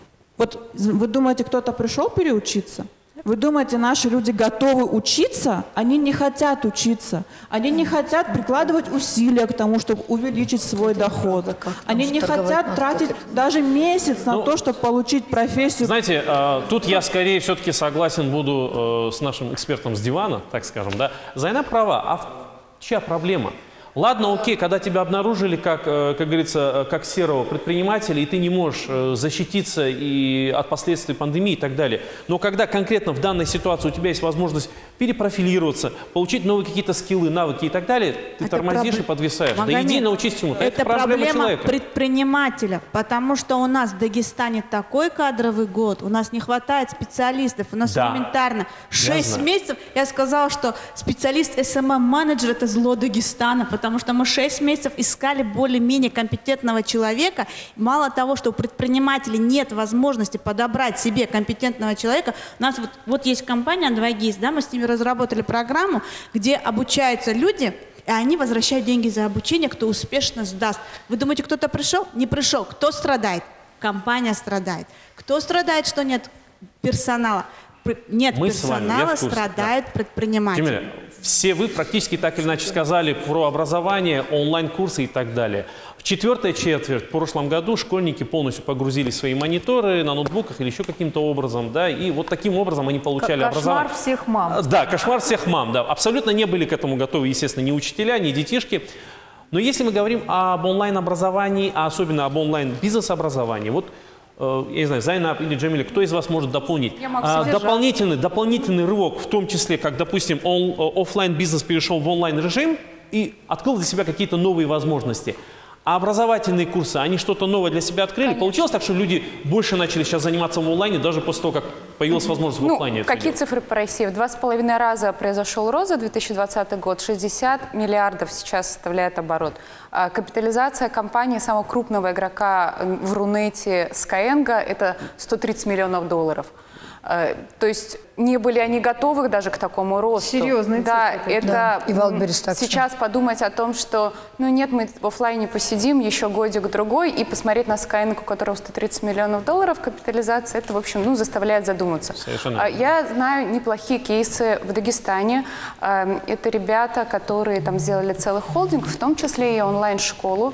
Speaker 9: Вот вы думаете, кто-то пришел переучиться? Вы думаете, наши люди готовы учиться? Они не хотят учиться. Они не хотят прикладывать усилия к тому, чтобы увеличить свой доход. Они не хотят тратить даже месяц на
Speaker 2: ну,
Speaker 9: то, чтобы получить профессию.
Speaker 2: Знаете, э, тут я скорее все-таки согласен буду э, с нашим экспертом с дивана, так скажем. Да? Зайнаб права, а в... чья проблема? Ладно, окей, когда тебя обнаружили, как, как говорится, как серого предпринимателя, и ты не можешь защититься и от последствий пандемии и так далее. Но когда конкретно в данной ситуации у тебя есть возможность перепрофилироваться, получить новые какие-то скиллы, навыки и так далее, ты это тормозишь проб... и подвисаешь.
Speaker 5: Магомед,
Speaker 2: да иди научись чему-то.
Speaker 5: Это, это
Speaker 2: проблема,
Speaker 5: проблема
Speaker 2: человека.
Speaker 5: предпринимателя, потому что у нас в Дагестане такой кадровый год, у нас не хватает специалистов, у нас
Speaker 2: да.
Speaker 5: элементарно шесть месяцев. Я сказала, что специалист эс эм эм-менеджер – это зло Дагестана, потому что мы шесть месяцев искали более-менее компетентного человека. Мало того, что у предпринимателей нет возможности подобрать себе компетентного человека, у нас вот, вот есть компания два гис, да, мы с ними разработали программу, где обучаются люди, и они возвращают деньги за обучение, кто успешно сдаст. Вы думаете, кто-то пришел? Не пришел. Кто страдает? Компания страдает. Кто страдает, что нет персонала? нет
Speaker 2: Мы с вами, я
Speaker 5: персонала,
Speaker 2: в курсе,
Speaker 5: страдают
Speaker 2: да.
Speaker 5: предприниматели.
Speaker 2: Тем более, все вы практически так или иначе сказали про образование, онлайн-курсы и так далее. В четвертой четверть в прошлом году школьники полностью погрузили свои мониторы на ноутбуках или еще каким-то образом, да, и вот таким образом они получали
Speaker 1: Кошмар
Speaker 2: образование.
Speaker 1: всех мам.
Speaker 2: Да, кошмар всех мам, да. Абсолютно не были к этому готовы, естественно, ни учителя, ни детишки. Но если мы говорим об онлайн-образовании, а особенно об онлайн-бизнес-образовании, вот, э, я не знаю, Зайнаб или Джамиля, кто из вас может дополнить?
Speaker 11: Я могу
Speaker 2: А,
Speaker 11: содержать.
Speaker 2: дополнительный, дополнительный рывок, в том числе, как, допустим, он, офлайн-бизнес перешел в онлайн-режим и открыл для себя какие-то новые возможности. А образовательные курсы, они что-то новое для себя открыли? Конечно. Получилось так, что люди больше начали сейчас заниматься в онлайне, даже после того, как появилась возможность в
Speaker 11: ну,
Speaker 2: офлайне?
Speaker 11: Какие цифры по России? В два с половиной раза произошел рост за две тысячи двадцатый год. шестьдесят миллиардов сейчас составляет оборот. А капитализация компании самого крупного игрока в Рунете Skyeng – это сто тридцать миллионов долларов. А, то есть не были они готовы даже к такому росту.
Speaker 1: Серьезные
Speaker 11: да,
Speaker 1: цифры.
Speaker 11: это
Speaker 7: Да, и Wildberries так же.
Speaker 11: сейчас подумать о том, что ну нет, мы в офлайне посидим еще годик-другой и посмотреть на Skyeng, у которого сто тридцать миллионов долларов капитализация, это, в общем, ну, заставляет задуматься.
Speaker 2: Совершенно.
Speaker 11: А, Я знаю неплохие кейсы в Дагестане. А, Это ребята, которые там сделали целый холдинг, в том числе и онлайн-школу.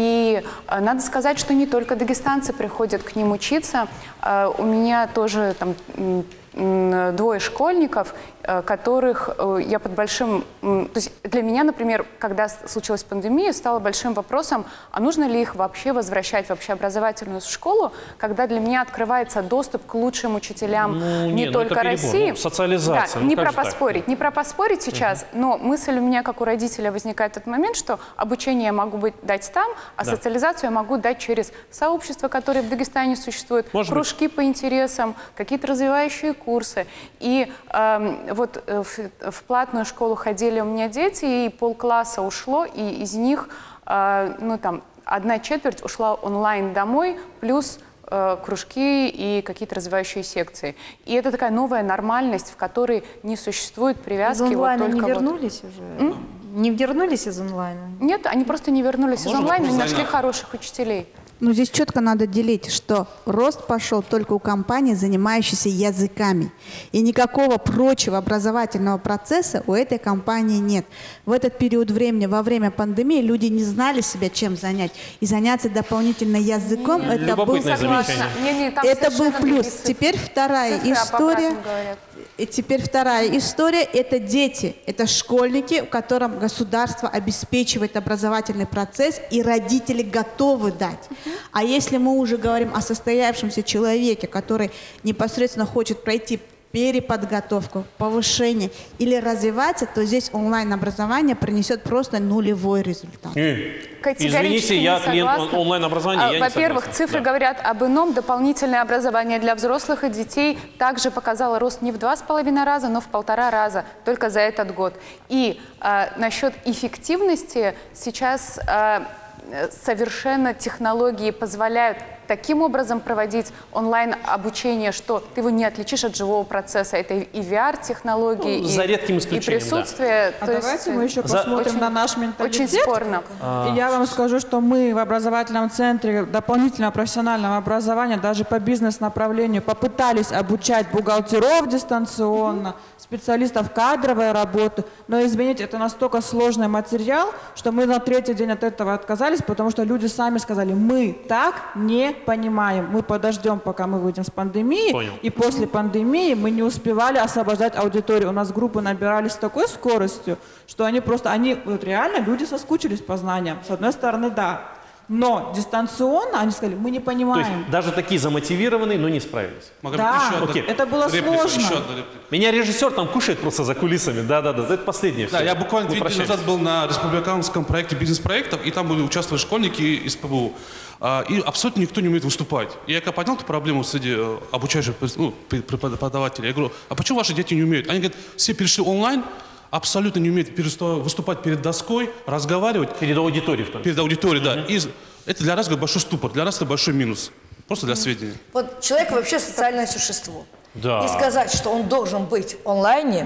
Speaker 11: И а, надо сказать, что не только дагестанцы приходят к ним учиться. А, У меня тоже там м, м, двое школьников, э, которых э, я под большим... м, То есть для меня, например, когда с- случилась пандемия, стало большим вопросом, а нужно ли их вообще возвращать в общеобразовательную школу, когда для меня открывается доступ к лучшим учителям
Speaker 2: Ну,
Speaker 11: не
Speaker 2: не, ну
Speaker 11: только
Speaker 2: это перебор.
Speaker 11: России.
Speaker 2: Ну, социализация,
Speaker 11: Да,
Speaker 2: ну
Speaker 11: не
Speaker 2: как
Speaker 11: про
Speaker 2: же так?
Speaker 11: поспорить, не про поспорить сейчас, но мысль у меня, как у родителя, возникает в этот момент, что обучение я могу быть, дать там, а
Speaker 2: Да.
Speaker 11: социализацию я могу дать через сообщества, которые в Дагестане существуют,
Speaker 2: Может
Speaker 11: кружки по интересам, какие-то развивающие курсы. И эм, вот э, в, в платную школу ходили у меня дети, и полкласса ушло, и из них, э, ну там, одна четверть ушла онлайн домой, плюс э, кружки и какие-то развивающие секции. И это такая новая нормальность, в которой не существует
Speaker 1: Из
Speaker 11: привязки. вот
Speaker 1: онлайна
Speaker 11: только
Speaker 1: не
Speaker 11: вот-
Speaker 1: вернулись уже? Не вернулись из онлайна?
Speaker 11: Нет, они просто не вернулись
Speaker 2: А
Speaker 11: из
Speaker 2: можно
Speaker 11: онлайна и
Speaker 2: вопрос,
Speaker 11: нашли
Speaker 2: Зайнаб?
Speaker 11: хороших учителей.
Speaker 5: Ну, здесь четко надо делить, что рост пошел только у компаний, занимающихся языками. И никакого прочего образовательного процесса у этой компании нет. В этот период времени, во время пандемии, люди не знали себя чем занять. И заняться дополнительно языком,
Speaker 11: Нет.
Speaker 5: это был,
Speaker 2: Любопытное замечание.
Speaker 11: Не, не, там
Speaker 5: это был
Speaker 11: совершенно
Speaker 5: плюс.
Speaker 11: другие цифры.
Speaker 5: Теперь вторая
Speaker 11: Цифры об
Speaker 5: история.
Speaker 11: обратном говорят.
Speaker 5: И теперь вторая история – это дети, это школьники, в котором государство обеспечивает образовательный процесс, и родители готовы дать. А если мы уже говорим о состоявшемся человеке, который непосредственно хочет пройти переподготовку, повышение или развиваться, то здесь онлайн-образование принесет просто нулевой результат.
Speaker 2: Э,
Speaker 11: Категорически
Speaker 2: Извините, я
Speaker 11: не
Speaker 2: клиент
Speaker 11: согласна.
Speaker 2: он- онлайн-образования,
Speaker 11: А,
Speaker 2: я не
Speaker 11: Во-первых,
Speaker 2: согласен.
Speaker 11: цифры
Speaker 2: Да.
Speaker 11: говорят об ином. Дополнительное образование для взрослых и детей также показало рост не в два с половиной раза, но в полтора раза только за этот год. И а, насчет эффективности сейчас а, совершенно технологии позволяют таким образом проводить онлайн-обучение, что ты его не отличишь от живого процесса. Это и ви ар-технологии,
Speaker 2: Ну, за
Speaker 11: и,
Speaker 2: редким
Speaker 11: и
Speaker 2: исключением,
Speaker 11: присутствие.
Speaker 9: А
Speaker 11: То есть,
Speaker 9: давайте мы еще
Speaker 2: За-
Speaker 9: посмотрим
Speaker 11: очень-
Speaker 9: на наш
Speaker 11: Очень
Speaker 9: менталитет.
Speaker 11: спорно.
Speaker 2: А.
Speaker 9: И я вам скажу, что мы в образовательном центре дополнительного профессионального образования даже по бизнес-направлению попытались обучать бухгалтеров дистанционно, специалистов кадровой работы. Но, извините, это настолько сложный материал, что мы на третий день от этого отказались, потому что люди сами сказали, мы так не понимаем. Мы подождем, пока мы выйдем с пандемии.
Speaker 2: Понял.
Speaker 9: И после пандемии мы не успевали освобождать аудиторию. У нас группы набирались с такой скоростью, что они просто, они, вот реально люди соскучились по знаниям. С одной стороны, да. Но дистанционно они сказали, мы не
Speaker 2: То
Speaker 9: понимаем.
Speaker 2: есть даже такие замотивированные, но не справились.
Speaker 13: Магомед,
Speaker 9: Да,
Speaker 13: еще одна
Speaker 2: Окей.
Speaker 9: это было
Speaker 13: реплика,
Speaker 9: сложно.
Speaker 13: еще одна реплика.
Speaker 2: Меня режиссер там кушает просто за кулисами. Да-да-да, это последнее.
Speaker 13: Да,
Speaker 2: всё.
Speaker 13: я буквально
Speaker 2: Мы
Speaker 13: две недели
Speaker 2: прощаемся.
Speaker 13: назад был на республиканском проекте бизнес-проектов, и там были участвовали школьники из пэ бэ у. А, И абсолютно никто не умеет выступать. И я когда поднял эту проблему среди э, обучающих ну, пре- преподавателей, я говорю, а почему ваши дети не умеют? Они говорят, все перешли онлайн, абсолютно не умеют переста- выступать перед доской, разговаривать.
Speaker 2: Перед аудиторией в том числе.
Speaker 13: Перед аудиторией, да. И это для нас говорит, большой ступор, для нас это большой минус. Просто для сведения.
Speaker 7: Вот человек вообще социальное существо.
Speaker 2: Да.
Speaker 7: И сказать, что он должен быть в онлайне,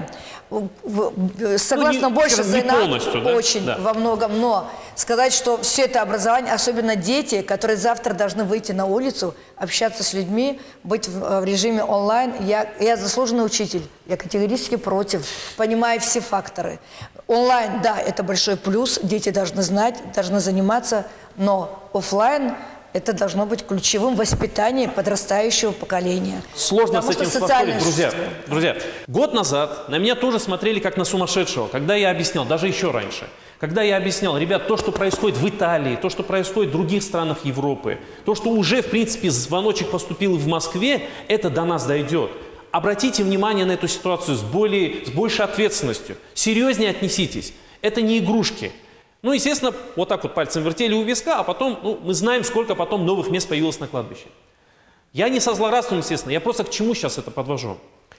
Speaker 7: согласна,
Speaker 2: ну, не,
Speaker 7: больше
Speaker 2: скажем, не
Speaker 7: Зайнаб,
Speaker 2: полностью, да?
Speaker 7: очень
Speaker 2: Да.
Speaker 7: во многом, но сказать, что все это образование, особенно дети, которые завтра должны выйти на улицу, общаться с людьми, быть в, в режиме онлайн, я, я заслуженный учитель, я категорически против, понимаю все факторы. Онлайн, да, это большой плюс, дети должны знать, должны заниматься, но офлайн это должно быть ключевым в воспитании подрастающего поколения.
Speaker 2: Сложно
Speaker 7: Потому
Speaker 2: с этим
Speaker 7: что социальное
Speaker 2: поспорить, друзья.
Speaker 7: общество.
Speaker 2: Друзья, год назад на меня тоже смотрели как на сумасшедшего, когда я объяснял, даже еще раньше, когда я объяснял, ребят, то, что происходит в Италии, то, что происходит в других странах Европы, то, что уже, в принципе, звоночек поступил в Москве, это до нас дойдет. Обратите внимание на эту ситуацию с, более, с большей ответственностью. Серьезнее отнеситесь. Это не игрушки. Ну, естественно, вот так вот пальцем вертели у виска, а потом, ну, мы знаем, сколько потом новых мест появилось на кладбище. Я не со злорадством, естественно, я просто к чему сейчас это подвожу.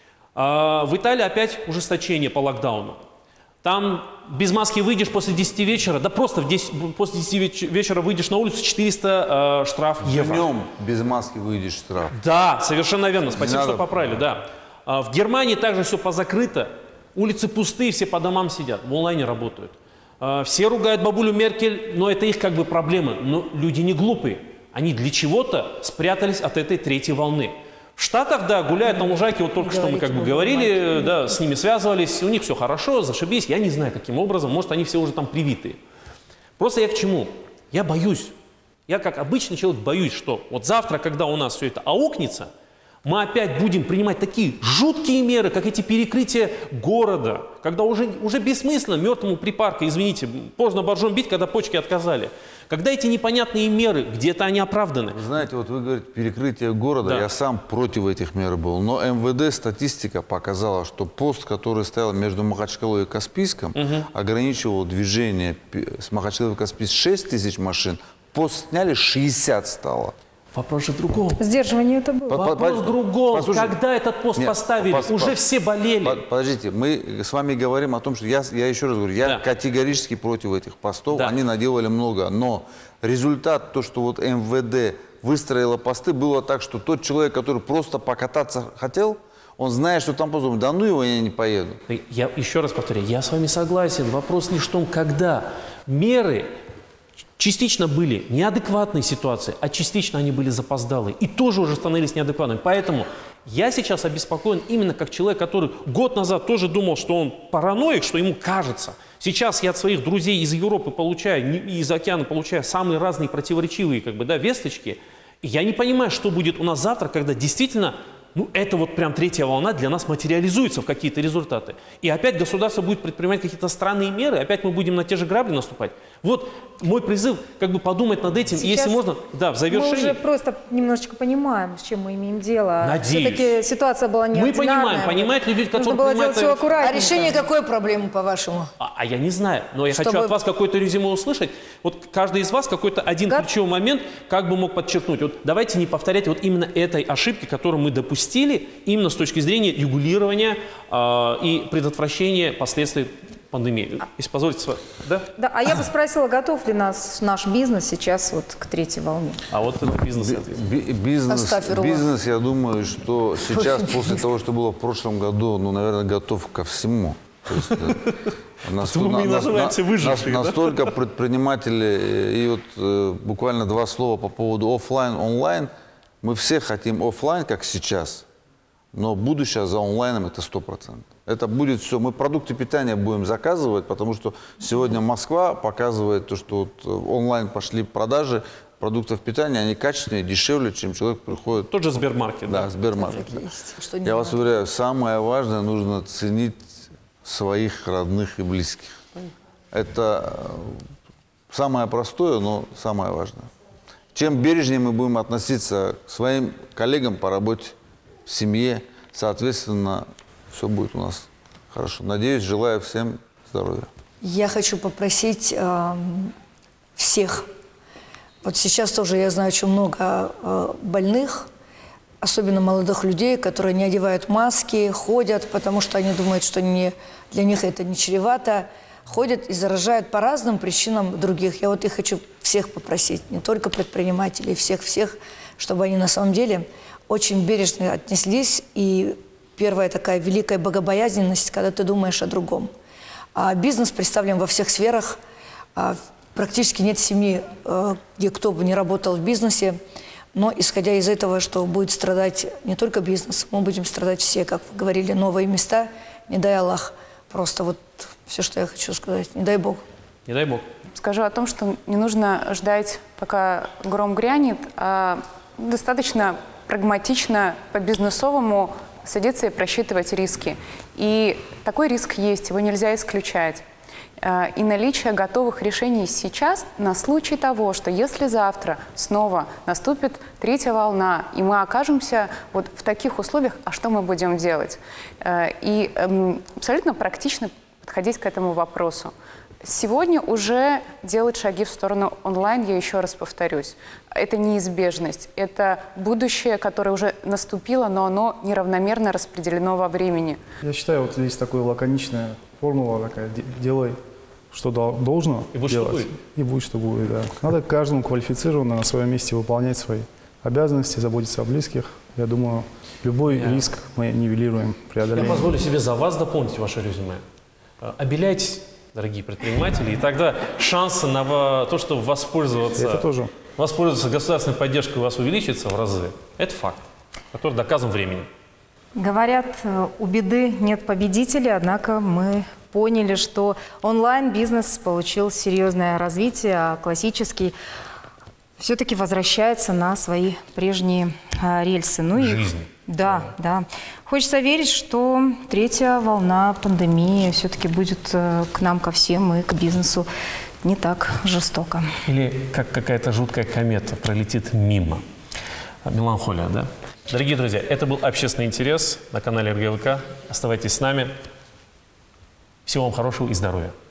Speaker 2: А, в Италии опять ужесточение по локдауну. Там без маски выйдешь после десяти вечера, да просто в десять, после десяти вечера выйдешь на улицу, четыреста э, штраф евро.
Speaker 4: Днем без маски выйдешь штраф.
Speaker 2: Да, совершенно верно, спасибо,
Speaker 4: надо.
Speaker 2: что поправили, да. А, в Германии также все позакрыто, улицы пустые, все по домам сидят, в онлайне работают. Все ругают бабулю Меркель, но это их как бы проблемы. Но люди не глупые. Они для чего-то спрятались от этой третьей волны. В Штатах, да, гуляют на лужайке, вот только что мы как бы говорили, да, с ними связывались, у них все хорошо, зашибись. Я не знаю, каким образом, может, они все уже там привитые. Просто я к чему? Я боюсь. Я как обычный человек боюсь, что вот завтра, когда у нас все это аукнется, мы опять будем принимать такие жуткие меры, как эти перекрытия города, когда уже, уже бессмысленно мертвому припарка, извините, поздно боржом бить, когда почки отказали. Когда эти непонятные меры, где-то они оправданы.
Speaker 4: Вы знаете, вот вы говорите, перекрытие города,
Speaker 2: Да.
Speaker 4: я сам против этих мер был, но эм вэ дэ статистика показала, что пост, который стоял между Махачкалой и Каспийском,
Speaker 2: Угу.
Speaker 4: ограничивал движение с Махачкалы в Каспийск шесть тысяч машин, пост сняли, шестьдесят стало.
Speaker 2: Вопрос же в другом.
Speaker 1: Сдерживание это было.
Speaker 2: Вопрос в другом.
Speaker 4: Послушайте,
Speaker 2: Когда этот пост
Speaker 4: нет,
Speaker 2: поставили,
Speaker 4: пос-
Speaker 2: уже
Speaker 4: пос-
Speaker 2: все болели.
Speaker 4: Под- Подождите, мы с вами говорим о том, что я, я еще раз говорю, я
Speaker 2: Да.
Speaker 4: категорически против этих постов,
Speaker 2: Да.
Speaker 4: они наделали много, но результат, то, что вот эм вэ дэ выстроила посты, было так, что тот человек, который просто покататься хотел, он знает, что там пост, думает, да ну его, я не поеду.
Speaker 2: Я еще раз повторяю, я с вами согласен. Вопрос лишь в том, когда меры частично были неадекватные ситуации, а частично они были запоздалые и тоже уже становились неадекватными. Поэтому я сейчас обеспокоен именно как человек, который год назад тоже думал, что он параноик, что ему кажется. Сейчас я от своих друзей из Европы получаю, не- из океана получаю самые разные противоречивые как бы, да, весточки. И я не понимаю, что будет у нас завтра, когда действительно ну, это вот прям третья волна для нас материализуется в какие-то результаты. И опять государство будет предпринимать какие-то странные меры, опять мы будем на те же грабли наступать. Вот мой призыв, как бы подумать над этим, и если можно, да, в
Speaker 1: Мы
Speaker 2: завершении.
Speaker 1: уже просто немножечко понимаем, с чем мы имеем дело.
Speaker 2: Надеюсь.
Speaker 1: Все-таки ситуация была
Speaker 2: Мы
Speaker 1: неординарная.
Speaker 2: понимаем, понимают люди,
Speaker 1: Нужно
Speaker 2: которые
Speaker 1: было
Speaker 2: понимают...
Speaker 1: делать все
Speaker 7: А
Speaker 1: аккуратненько.
Speaker 7: решение какой проблемы, по-вашему?
Speaker 2: А, а я не знаю, но я
Speaker 7: Чтобы-
Speaker 2: хочу от вас какое-то резюме услышать. Вот каждый из вас какой-то один
Speaker 1: Как?
Speaker 2: ключевой момент как бы мог подчеркнуть. Вот давайте не повторять вот именно этой ошибки, которую мы допустили, именно с точки зрения регулирования э, и предотвращения последствий пандемии. Если позволите, с вами, да?
Speaker 1: Да, а я бы спросила, готов ли нас, наш бизнес сейчас вот к третьей волне?
Speaker 2: А вот это бизнес.
Speaker 4: Би- Бизнес,
Speaker 7: Астафирулlah.
Speaker 4: бизнес, я думаю, что сейчас, после того, что было в прошлом году, ну, наверное, готов ко всему. То есть, э, насто-
Speaker 2: Поэтому мы и
Speaker 4: на-
Speaker 2: называемся
Speaker 4: на-
Speaker 2: выжившие,
Speaker 4: на-
Speaker 2: да?
Speaker 4: Настолько предприниматели, э, и вот э, буквально два слова по поводу офлайн, онлайн. Мы все хотим офлайн, как сейчас, но будущее за онлайном это сто процентов. Это будет все. Мы продукты питания будем заказывать, потому что сегодня Москва показывает то, что вот онлайн пошли продажи продуктов питания, они качественнее, дешевле, чем человек приходит.
Speaker 2: Тот же Сбермаркет.
Speaker 4: Да, Сбермаркет. да.
Speaker 7: Что не
Speaker 4: Я вас
Speaker 7: надо.
Speaker 4: уверяю, самое важное, нужно ценить своих родных и близких. Это э, самое простое, но самое важное. Чем бережнее мы будем относиться к своим коллегам по работе, в семье, соответственно, все будет у нас хорошо. Надеюсь, желаю всем здоровья.
Speaker 7: Я хочу попросить эм, всех. Вот сейчас тоже я знаю очень много э, больных, особенно молодых людей, которые не одевают маски, ходят, потому что они думают, что не, для них это не чревато, ходят и заражают по разным причинам других. Я вот и хочу всех попросить, не только предпринимателей, всех-всех, чтобы они на самом деле очень бережно отнеслись и первая такая великая богобоязненность, когда ты думаешь о другом. А бизнес представлен во всех сферах. А практически нет семьи, где кто бы не работал в бизнесе. Но исходя из этого, что будет страдать не только бизнес, мы будем страдать все, как вы говорили, новые места. Не дай Аллах. Просто вот все, что я хочу сказать. Не дай Бог.
Speaker 2: Не дай Бог.
Speaker 11: Скажу о том, что не нужно ждать, пока гром грянет, а достаточно прагматично, по-бизнесовому садиться и просчитывать риски. И такой риск есть, его нельзя исключать. И наличие готовых решений сейчас на случай того, что если завтра снова наступит третья волна, и мы окажемся вот в таких условиях, а что мы будем делать? И абсолютно практично подходить к этому вопросу. Сегодня уже делать шаги в сторону онлайн, я еще раз повторюсь, это неизбежность, это будущее, которое уже наступило, но оно неравномерно распределено во времени.
Speaker 10: Я считаю, вот здесь такая лаконичная формула такая: делай, что должно
Speaker 2: и будет,
Speaker 10: делать,
Speaker 2: что будет.
Speaker 10: И будет, что будет, да. Надо каждому квалифицированно на своем месте выполнять свои обязанности, заботиться о близких. Я думаю, любой я... риск мы нивелируем, преодолеем.
Speaker 2: Я позволю себе за вас дополнить ваше резюме. Обеляйтесь, дорогие предприниматели, и тогда шансы на то, чтобы воспользоваться,
Speaker 10: это тоже.
Speaker 2: воспользоваться государственной поддержкой, у вас увеличится в разы. Это факт, который доказан временем.
Speaker 1: Говорят, у беды нет победителей, однако мы поняли, что онлайн-бизнес получил серьезное развитие, а классический все-таки возвращается на свои прежние а, рельсы. Ну и,
Speaker 2: Жизнь.
Speaker 1: Да, да. Хочется верить, что третья волна пандемии все-таки будет э, к нам, ко всем и к бизнесу не так жестоко.
Speaker 2: Или как какая-то жуткая комета пролетит мимо. Меланхолия, да? Дорогие друзья, это был «Общественный интерес» на канале эр гэ вэ ка. Оставайтесь с нами. Всего вам хорошего и здоровья.